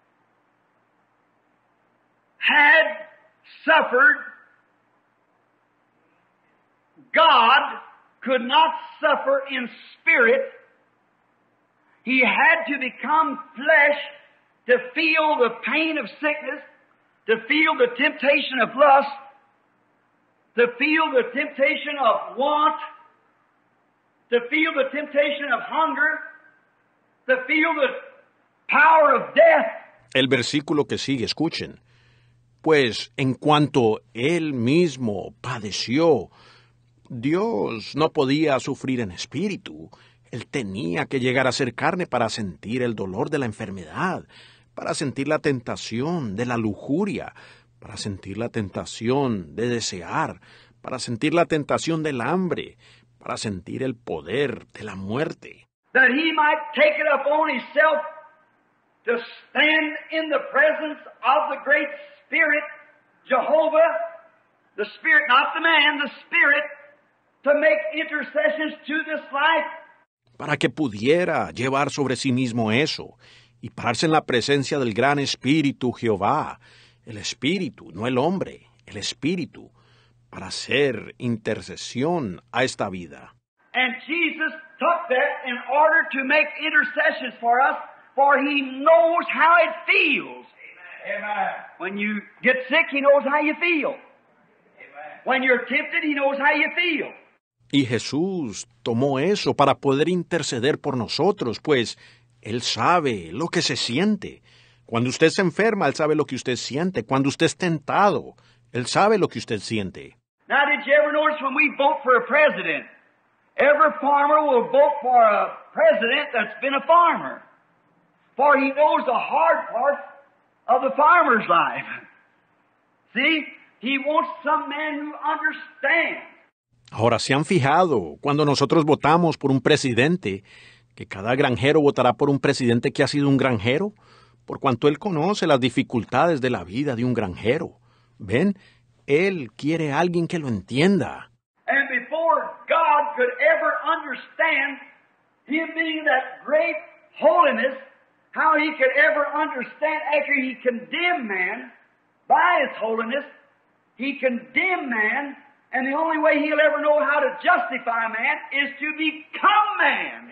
had suffered, God could not suffer in spirit. He had to become flesh to feel the pain of sickness, to feel the temptation of lust, to feel the temptation of want, to feel the temptation of hunger, to feel the power of death. El versículo que sigue, escuchen. Pues en cuanto él mismo padeció, Dios no podía sufrir en espíritu. Él tenía que llegar a ser carne para sentir el dolor de la enfermedad, para sentir la tentación de la lujuria, para sentir la tentación de desear, para sentir la tentación del hambre, para sentir el poder de la muerte. That he might take it upon himself to stand in the presence of the great Spirit, Jehovah, the Spirit, not the man, the Spirit, to make intercessions to this life. Para que pudiera llevar sobre sí mismo eso y pararse en la presencia del gran Espíritu Jehová, el Espíritu, no el hombre, el Espíritu, para hacer intercesión a esta vida. And Jesus took that in order to make intercessions for us, for he knows how it feels. Amen. When you get sick, he knows how you feel. Amen. When you're tempted, he knows how you feel. Y Jesús tomó eso para poder interceder por nosotros, pues Él sabe lo que se siente. Cuando usted se enferma, Él sabe lo que usted siente. Cuando usted es tentado, Él sabe lo que usted siente. Now, did you ever notice when we vote for a president, every farmer will vote for a president that's been a farmer, for he knows the hard part of the farmer's life. See, he wants some man who understands. Ahora, ¿se han fijado cuando nosotros votamos por un presidente, que cada granjero votará por un presidente que ha sido un granjero? Por cuanto él conoce las dificultades de la vida de un granjero. ¿Ven? Él quiere a alguien que lo entienda. And before God could ever understand him being that great holiness, how he could ever understand after he condemned man by his holiness, he condemned man. And the only way he'll ever know how to justify man is to become man.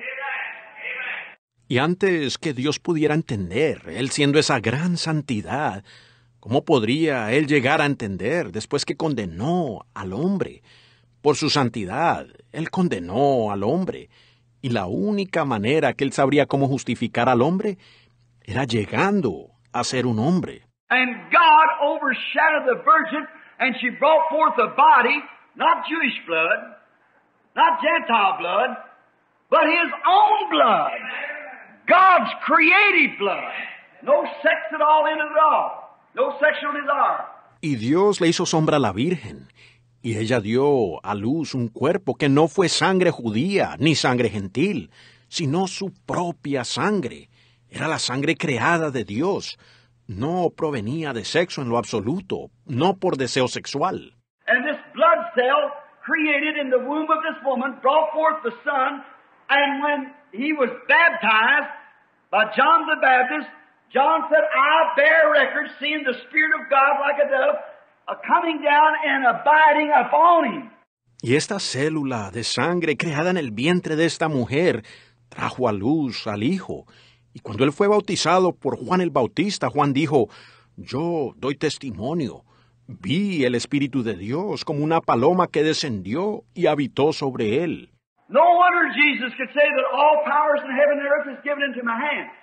Y antes que Dios pudiera entender, Él siendo esa gran santidad, ¿cómo podría Él llegar a entender después que condenó al hombre? Por su santidad, Él condenó al hombre. Y la única manera que Él sabría cómo justificar al hombre era llegando a ser un hombre. And God overshadowed the virgin, and she brought forth a body, not Jewish blood, not Gentile blood, but His own blood. God's creative blood. No sex at all in it at all. No sexual desire. Y Dios le hizo sombra a la Virgen, y ella dio a luz un cuerpo que no fue sangre judía ni sangre gentil, sino su propia sangre. Era la sangre creada de Dios. No provenía de sexo en lo absoluto, no por deseo sexual. And this blood cell created in the womb of this woman brought forth the Son, and when he was baptized by John the Baptist, John said, I bear record, seeing the Spirit of God like a dove, uh, coming down and abiding upon him. Y esta célula de sangre creada en el vientre de esta mujer trajo a luz al Hijo. Y cuando él fue bautizado por Juan el Bautista, Juan dijo, yo doy testimonio. Vi el Espíritu de Dios como una paloma que descendió y habitó sobre él. No wonder Jesus could say that all powers in heaven and earth is given into my hand.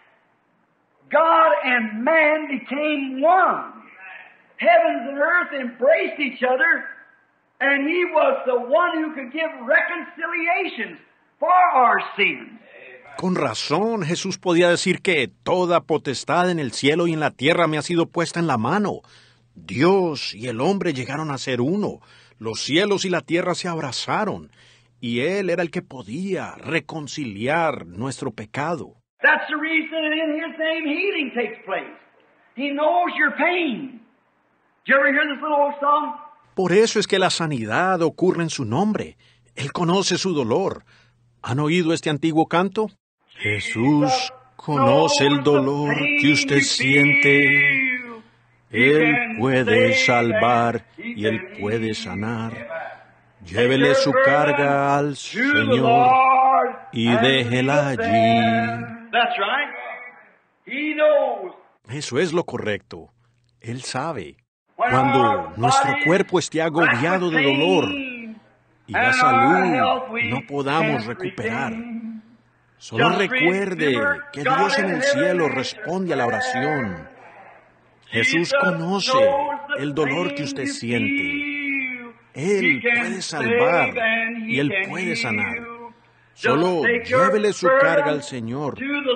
God and man became one. Heavens and earth embraced each other, and he was the one who could give reconciliations for our sins. Con razón, Jesús podía decir que toda potestad en el cielo y en la tierra me ha sido puesta en la mano. Dios y el hombre llegaron a ser uno. Los cielos y la tierra se abrazaron. Y Él era el que podía reconciliar nuestro pecado. That's the reason that in His name healing takes place. He knows your pain. Did you ever hear this little old song? Por eso es que la sanidad ocurre en su nombre. Él conoce su dolor. ¿Han oído este antiguo canto? Jesús conoce el dolor que usted siente. Él puede salvar y Él puede sanar. Llévele su carga al Señor y déjela allí. That's right. He knows. Eso es lo correcto. Él sabe. Cuando nuestro cuerpo esté agobiado de dolor y la salud no podamos recuperar, solo recuerde que Dios en el cielo responde a la oración. Jesús conoce el dolor que usted siente. Él puede salvar y Él puede sanar. Solo llévele su carga al Señor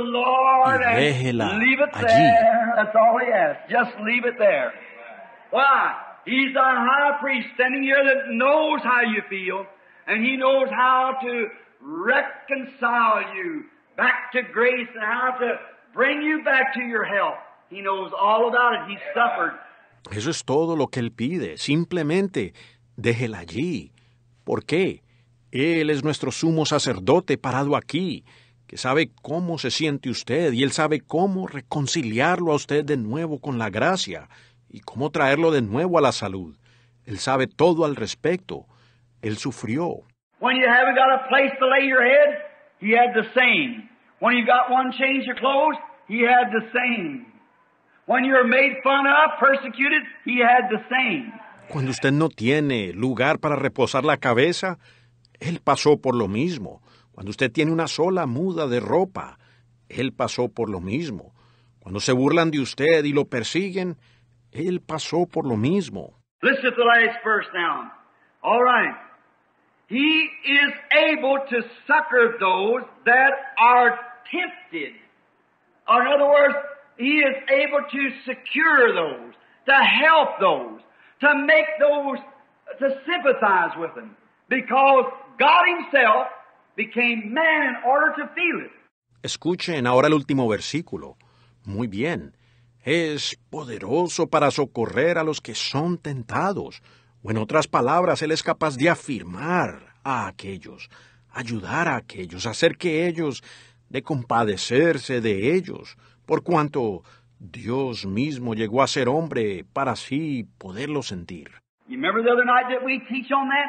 y déjela allí. That's all He asks. Just leave it there. Why? He's our high priest standing here that knows how you feel, and He knows how to reconcile you back to grace and how to bring you back to your health. He knows all about it. He suffered. Eso es todo lo que Él pide. Simplemente déjela allí. ¿Por qué? Él es nuestro sumo sacerdote parado aquí, que sabe cómo se siente usted y Él sabe cómo reconciliarlo a usted de nuevo con la gracia y cómo traerlo de nuevo a la salud. Él sabe todo al respecto. Él sufrió. When you haven't got a place to lay your head, He had the same. When you got one change of clothes, He had the same. When you're made fun of, persecuted, He had the same. Cuando usted no tiene lugar para reposar la cabeza, Él pasó por lo mismo. Cuando usted tiene una sola muda de ropa, Él pasó por lo mismo. Cuando se burlan de usted y lo persiguen, Él pasó por lo mismo. Listen to the last verse now. All right. He is able to succor those that are tempted. Or in other words, He is able to secure those, to help those, to make those, to sympathize with them. Because God Himself became man in order to feel it. Escuchen ahora el último versículo. Muy bien. Es poderoso para socorrer a los que son tentados. O en otras palabras, Él es capaz de afirmar a aquellos, ayudar a aquellos, hacer que ellos, de compadecerse de ellos, por cuanto Dios mismo llegó a ser hombre para así poderlo sentir. You remember the other night that we teach on that?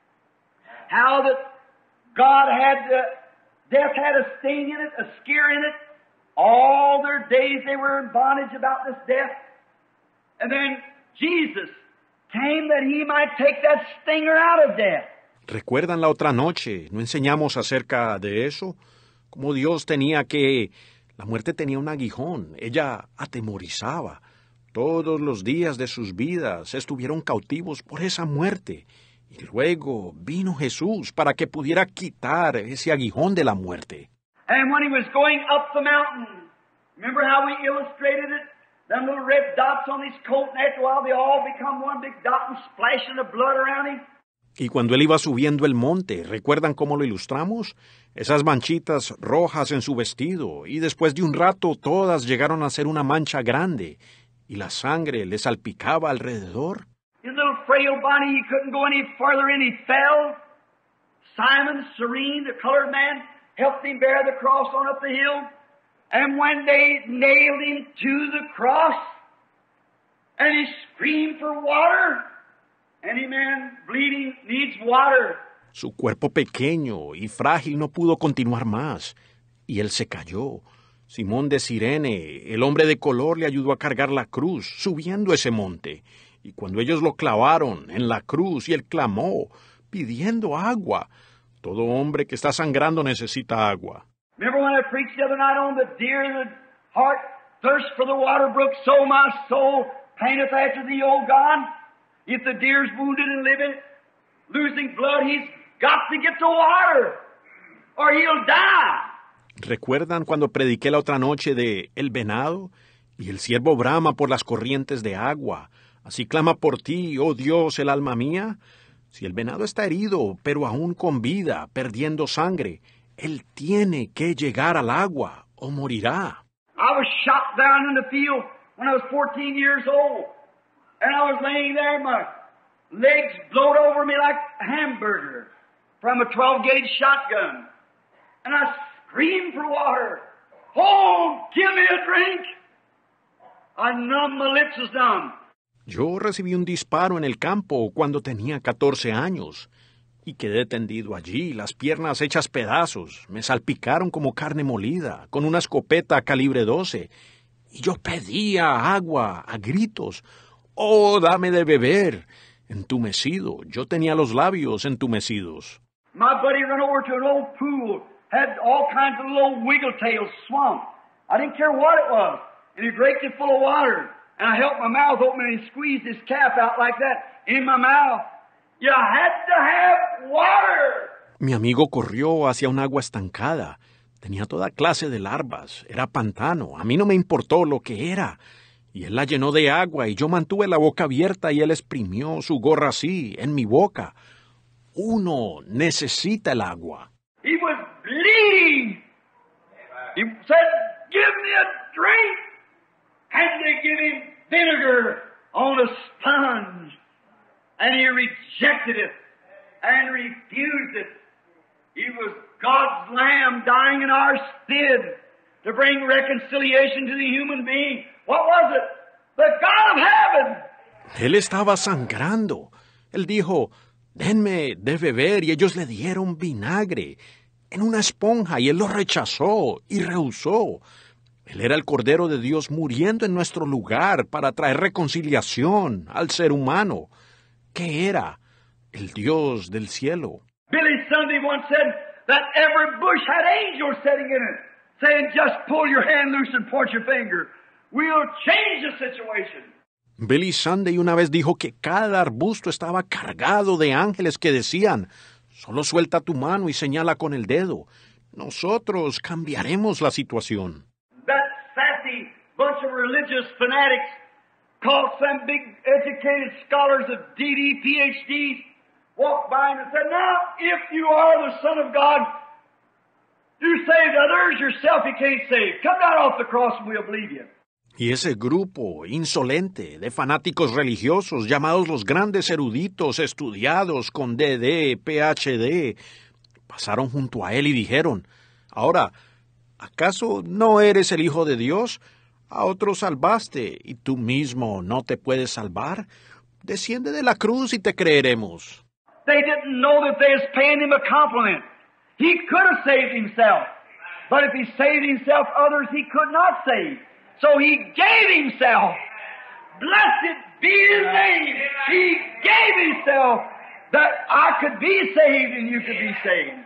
How that God had, uh, death had a sting in it, a scare in it. All their days they were in bondage about this death. And then Jesus came that He might take that stinger out of death. ¿Recuerdan la otra noche? ¿No enseñamos acerca de eso? Como Dios tenía que... La muerte tenía un aguijón. Ella atemorizaba. Todos los días de sus vidas estuvieron cautivos por esa muerte. Y luego vino Jesús para que pudiera quitar ese aguijón de la muerte. And when He was going up the mountain, remember how we illustrated it? Them little red dots on His coat, and after a while they all become one big dot and splashing the blood around Him. Y cuando él iba subiendo el monte, ¿recuerdan cómo lo ilustramos? Esas manchitas rojas en su vestido, y después de un rato todas llegaron a ser una mancha grande, y la sangre le salpicaba alrededor. His little frail body, he couldn't go any further and he fell. Simon, Serene, the colored man, helped him bear the cross on up the hill. And when they nailed him to the cross, and he screamed for water, any man bleeding needs water. Su cuerpo pequeño y frágil no pudo continuar más, y él se cayó. Simón de Cirene, el hombre de color, le ayudó a cargar la cruz, subiendo ese monte. Y cuando ellos lo clavaron en la cruz, y él clamó, pidiendo agua. Todo hombre que está sangrando necesita agua. Remember when I preached the other night on the deer in the heart, thirst for the water brook, so my soul panteth after thee, O God. If the deer's wounded and living, losing blood, he's got to get to water, or he'll die. ¿Recuerdan cuando prediqué la otra noche de el venado? Y el ciervo brama por las corrientes de agua. Así clama por ti, oh Dios, el alma mía. Si el venado está herido, pero aún con vida, perdiendo sangre, él tiene que llegar al agua, o morirá. I was shot down in the field when I was fourteen years old. And I was laying there, my legs blowed over me like a hamburger from a twelve gauge shotgun. And I screamed for water. Oh, give me a drink. I numbed, my lips was numb. Yo recibí un disparo en el campo cuando tenía catorce años y quedé tendido allí, las piernas hechas pedazos. Me salpicaron como carne molida, con una escopeta calibre doce. Y yo pedía agua a gritos. ¡Oh, dame de beber! Entumecido, yo tenía los labios entumecidos. My buddy ran over to an old pool, had all kinds of little wiggletail swamp. I didn't care what it was. And he raked it full of water. And I held my mouth open and he squeezed his cap out like that in my mouth. You had to have water. Mi amigo corrió hacia un agua estancada. Tenía toda clase de larvas. Era pantano. A mí no me importó lo que era. Y él la llenó de agua y yo mantuve la boca abierta y él exprimió su gorra así, en mi boca. Uno necesita el agua. He was bleeding. He said, give me a drink. And they give him vinegar on a sponge. And he rejected it and refused it. He was God's Lamb dying in our stead to bring reconciliation to the human being. What was it? The God of heaven. Él estaba sangrando. Él dijo, denme de beber, y ellos le dieron vinagre en una esponja, y él lo rechazó y rehusó. Él era el Cordero de Dios muriendo en nuestro lugar para traer reconciliación al ser humano. ¿Qué era? El Dios del cielo. Billy Sunday once said that every bush had angels sitting in it, saying, just pull your hand loose and point your finger. We'll change the situation. Billy Sunday una vez dijo que cada arbusto estaba cargado de ángeles que decían, solo suelta tu mano y señala con el dedo. Nosotros cambiaremos la situación. That sassy bunch of religious fanatics called some big educated scholars of D D, P H Ds, walked by him and said, now, if you are the Son of God, you saved others, yourself you can't save. Come down off the cross and we'll believe you. Y ese grupo insolente de fanáticos religiosos llamados los grandes eruditos estudiados con D D, P H D, pasaron junto a él y dijeron, ahora, ¿acaso no eres el Hijo de Dios? A otros salvaste, ¿y tú mismo no te puedes salvar? Desciende de la cruz y te creeremos. They didn't know that they was paying him a compliment. He could have saved himself. But if he saved himself, others he could not save. So he gave himself. Blessed be his name. He gave himself that I could be saved and you could be saved.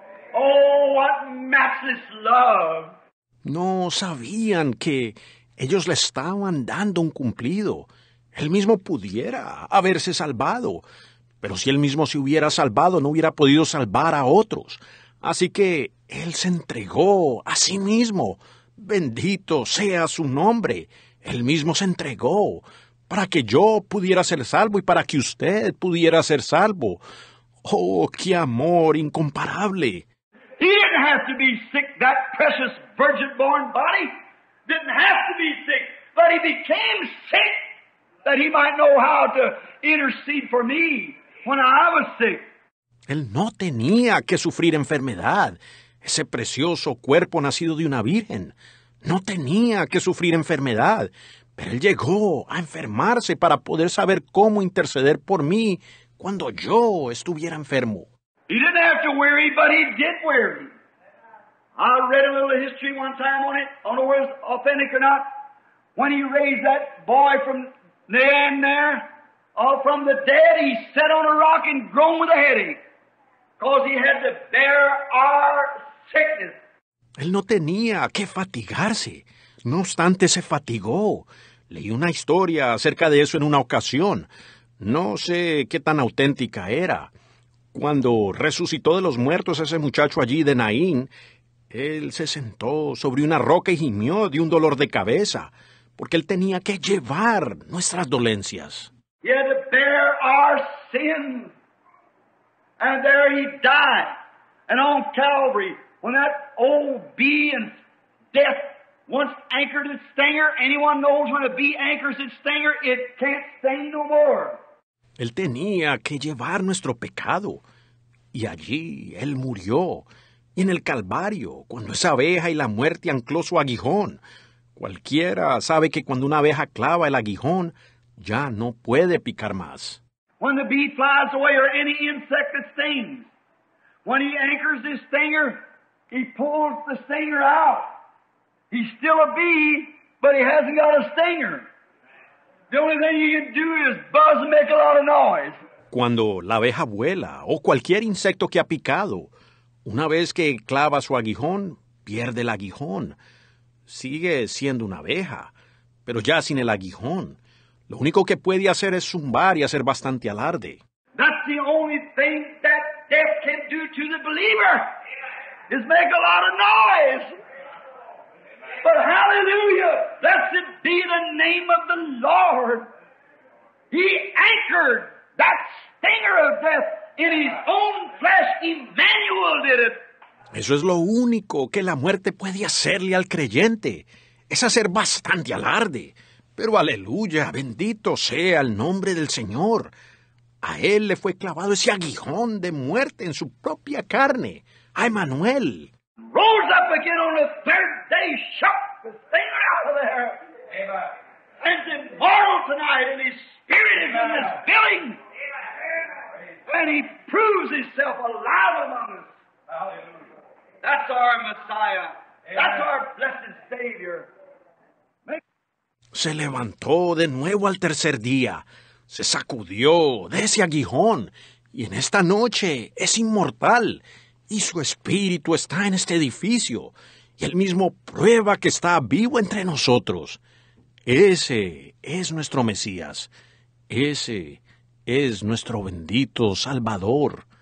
Oh, what matchless love. No sabían que ellos le estaban dando un cumplido. Él mismo pudiera haberse salvado, pero si él mismo se hubiera salvado, no hubiera podido salvar a otros. Así que él se entregó a sí mismo. Bendito sea su nombre. Él mismo se entregó para que yo pudiera ser salvo y para que usted pudiera ser salvo. ¡Oh, qué amor incomparable! He didn't have to be sick, that precious virgin-born body. Didn't have to be sick, but he became sick that he might know how to intercede for me when I was sick. Él no tenía que sufrir enfermedad. Ese precioso cuerpo nacido de una virgen no tenía que sufrir enfermedad, pero él llegó a enfermarse para poder saber cómo interceder por mí cuando yo estuviera enfermo. He didn't have to weary, but he did weary. I read a little history one time on it. I don't know whether it's authentic or not. When he raised that boy from the end there, uh, from the dead, he sat on a rock and groaned with a headache because he had to bear our sickness. Él no tenía que fatigarse. No obstante, se fatigó. Leí una historia acerca de eso en una ocasión. No sé qué tan auténtica era. Cuando resucitó de los muertos ese muchacho allí de Naín, él se sentó sobre una roca y gimió de un dolor de cabeza, porque él tenía que llevar nuestras dolencias. He had to bear our sins. And there he died. And on Calvary, when that old bee and death once anchored its stinger, anyone knows when a bee anchors its stinger, it can't sting no more. Él tenía que llevar nuestro pecado. Y allí él murió. Y en el Calvario, cuando esa abeja y la muerte ancló su aguijón. Cualquiera sabe que cuando una abeja clava el aguijón, ya no puede picar más. When the bee flies away or any insect that stings, when he anchors his stinger, he pulls the stinger out. He's still a bee, but he hasn't got a stinger. The only thing he can do is buzz and make a lot of noise. Cuando la abeja vuela o cualquier insecto que ha picado, una vez que clava su aguijón, pierde el aguijón. Sigue siendo una abeja, pero ya sin el aguijón. Lo único que puede hacer es zumbar y hacer bastante alarde. That's the only thing that death can do to the believer, is make a lot of noise. But hallelujah, blessed be the name of the Lord. He anchored that stinger of death in his own flesh. Emmanuel did it. Eso es lo único que la muerte puede hacerle al creyente, es hacer bastante alarde. Pero aleluya, bendito sea el nombre del Señor. A él le fue clavado ese aguijón de muerte en su propia carne, a Emmanuel. Rose up again on the third day, shook the stinger out of there. Amen. And it's immortal tonight, and his spirit is in this building. And he proves himself alive among us. Hallelujah. That's our Messiah. Amen. That's our blessed Savior. Se levantó de nuevo al tercer día, se sacudió de ese aguijón, y en esta noche es inmortal, y su espíritu está en este edificio, y él mismo prueba que está vivo entre nosotros. Ese es nuestro Mesías, ese es nuestro bendito Salvador.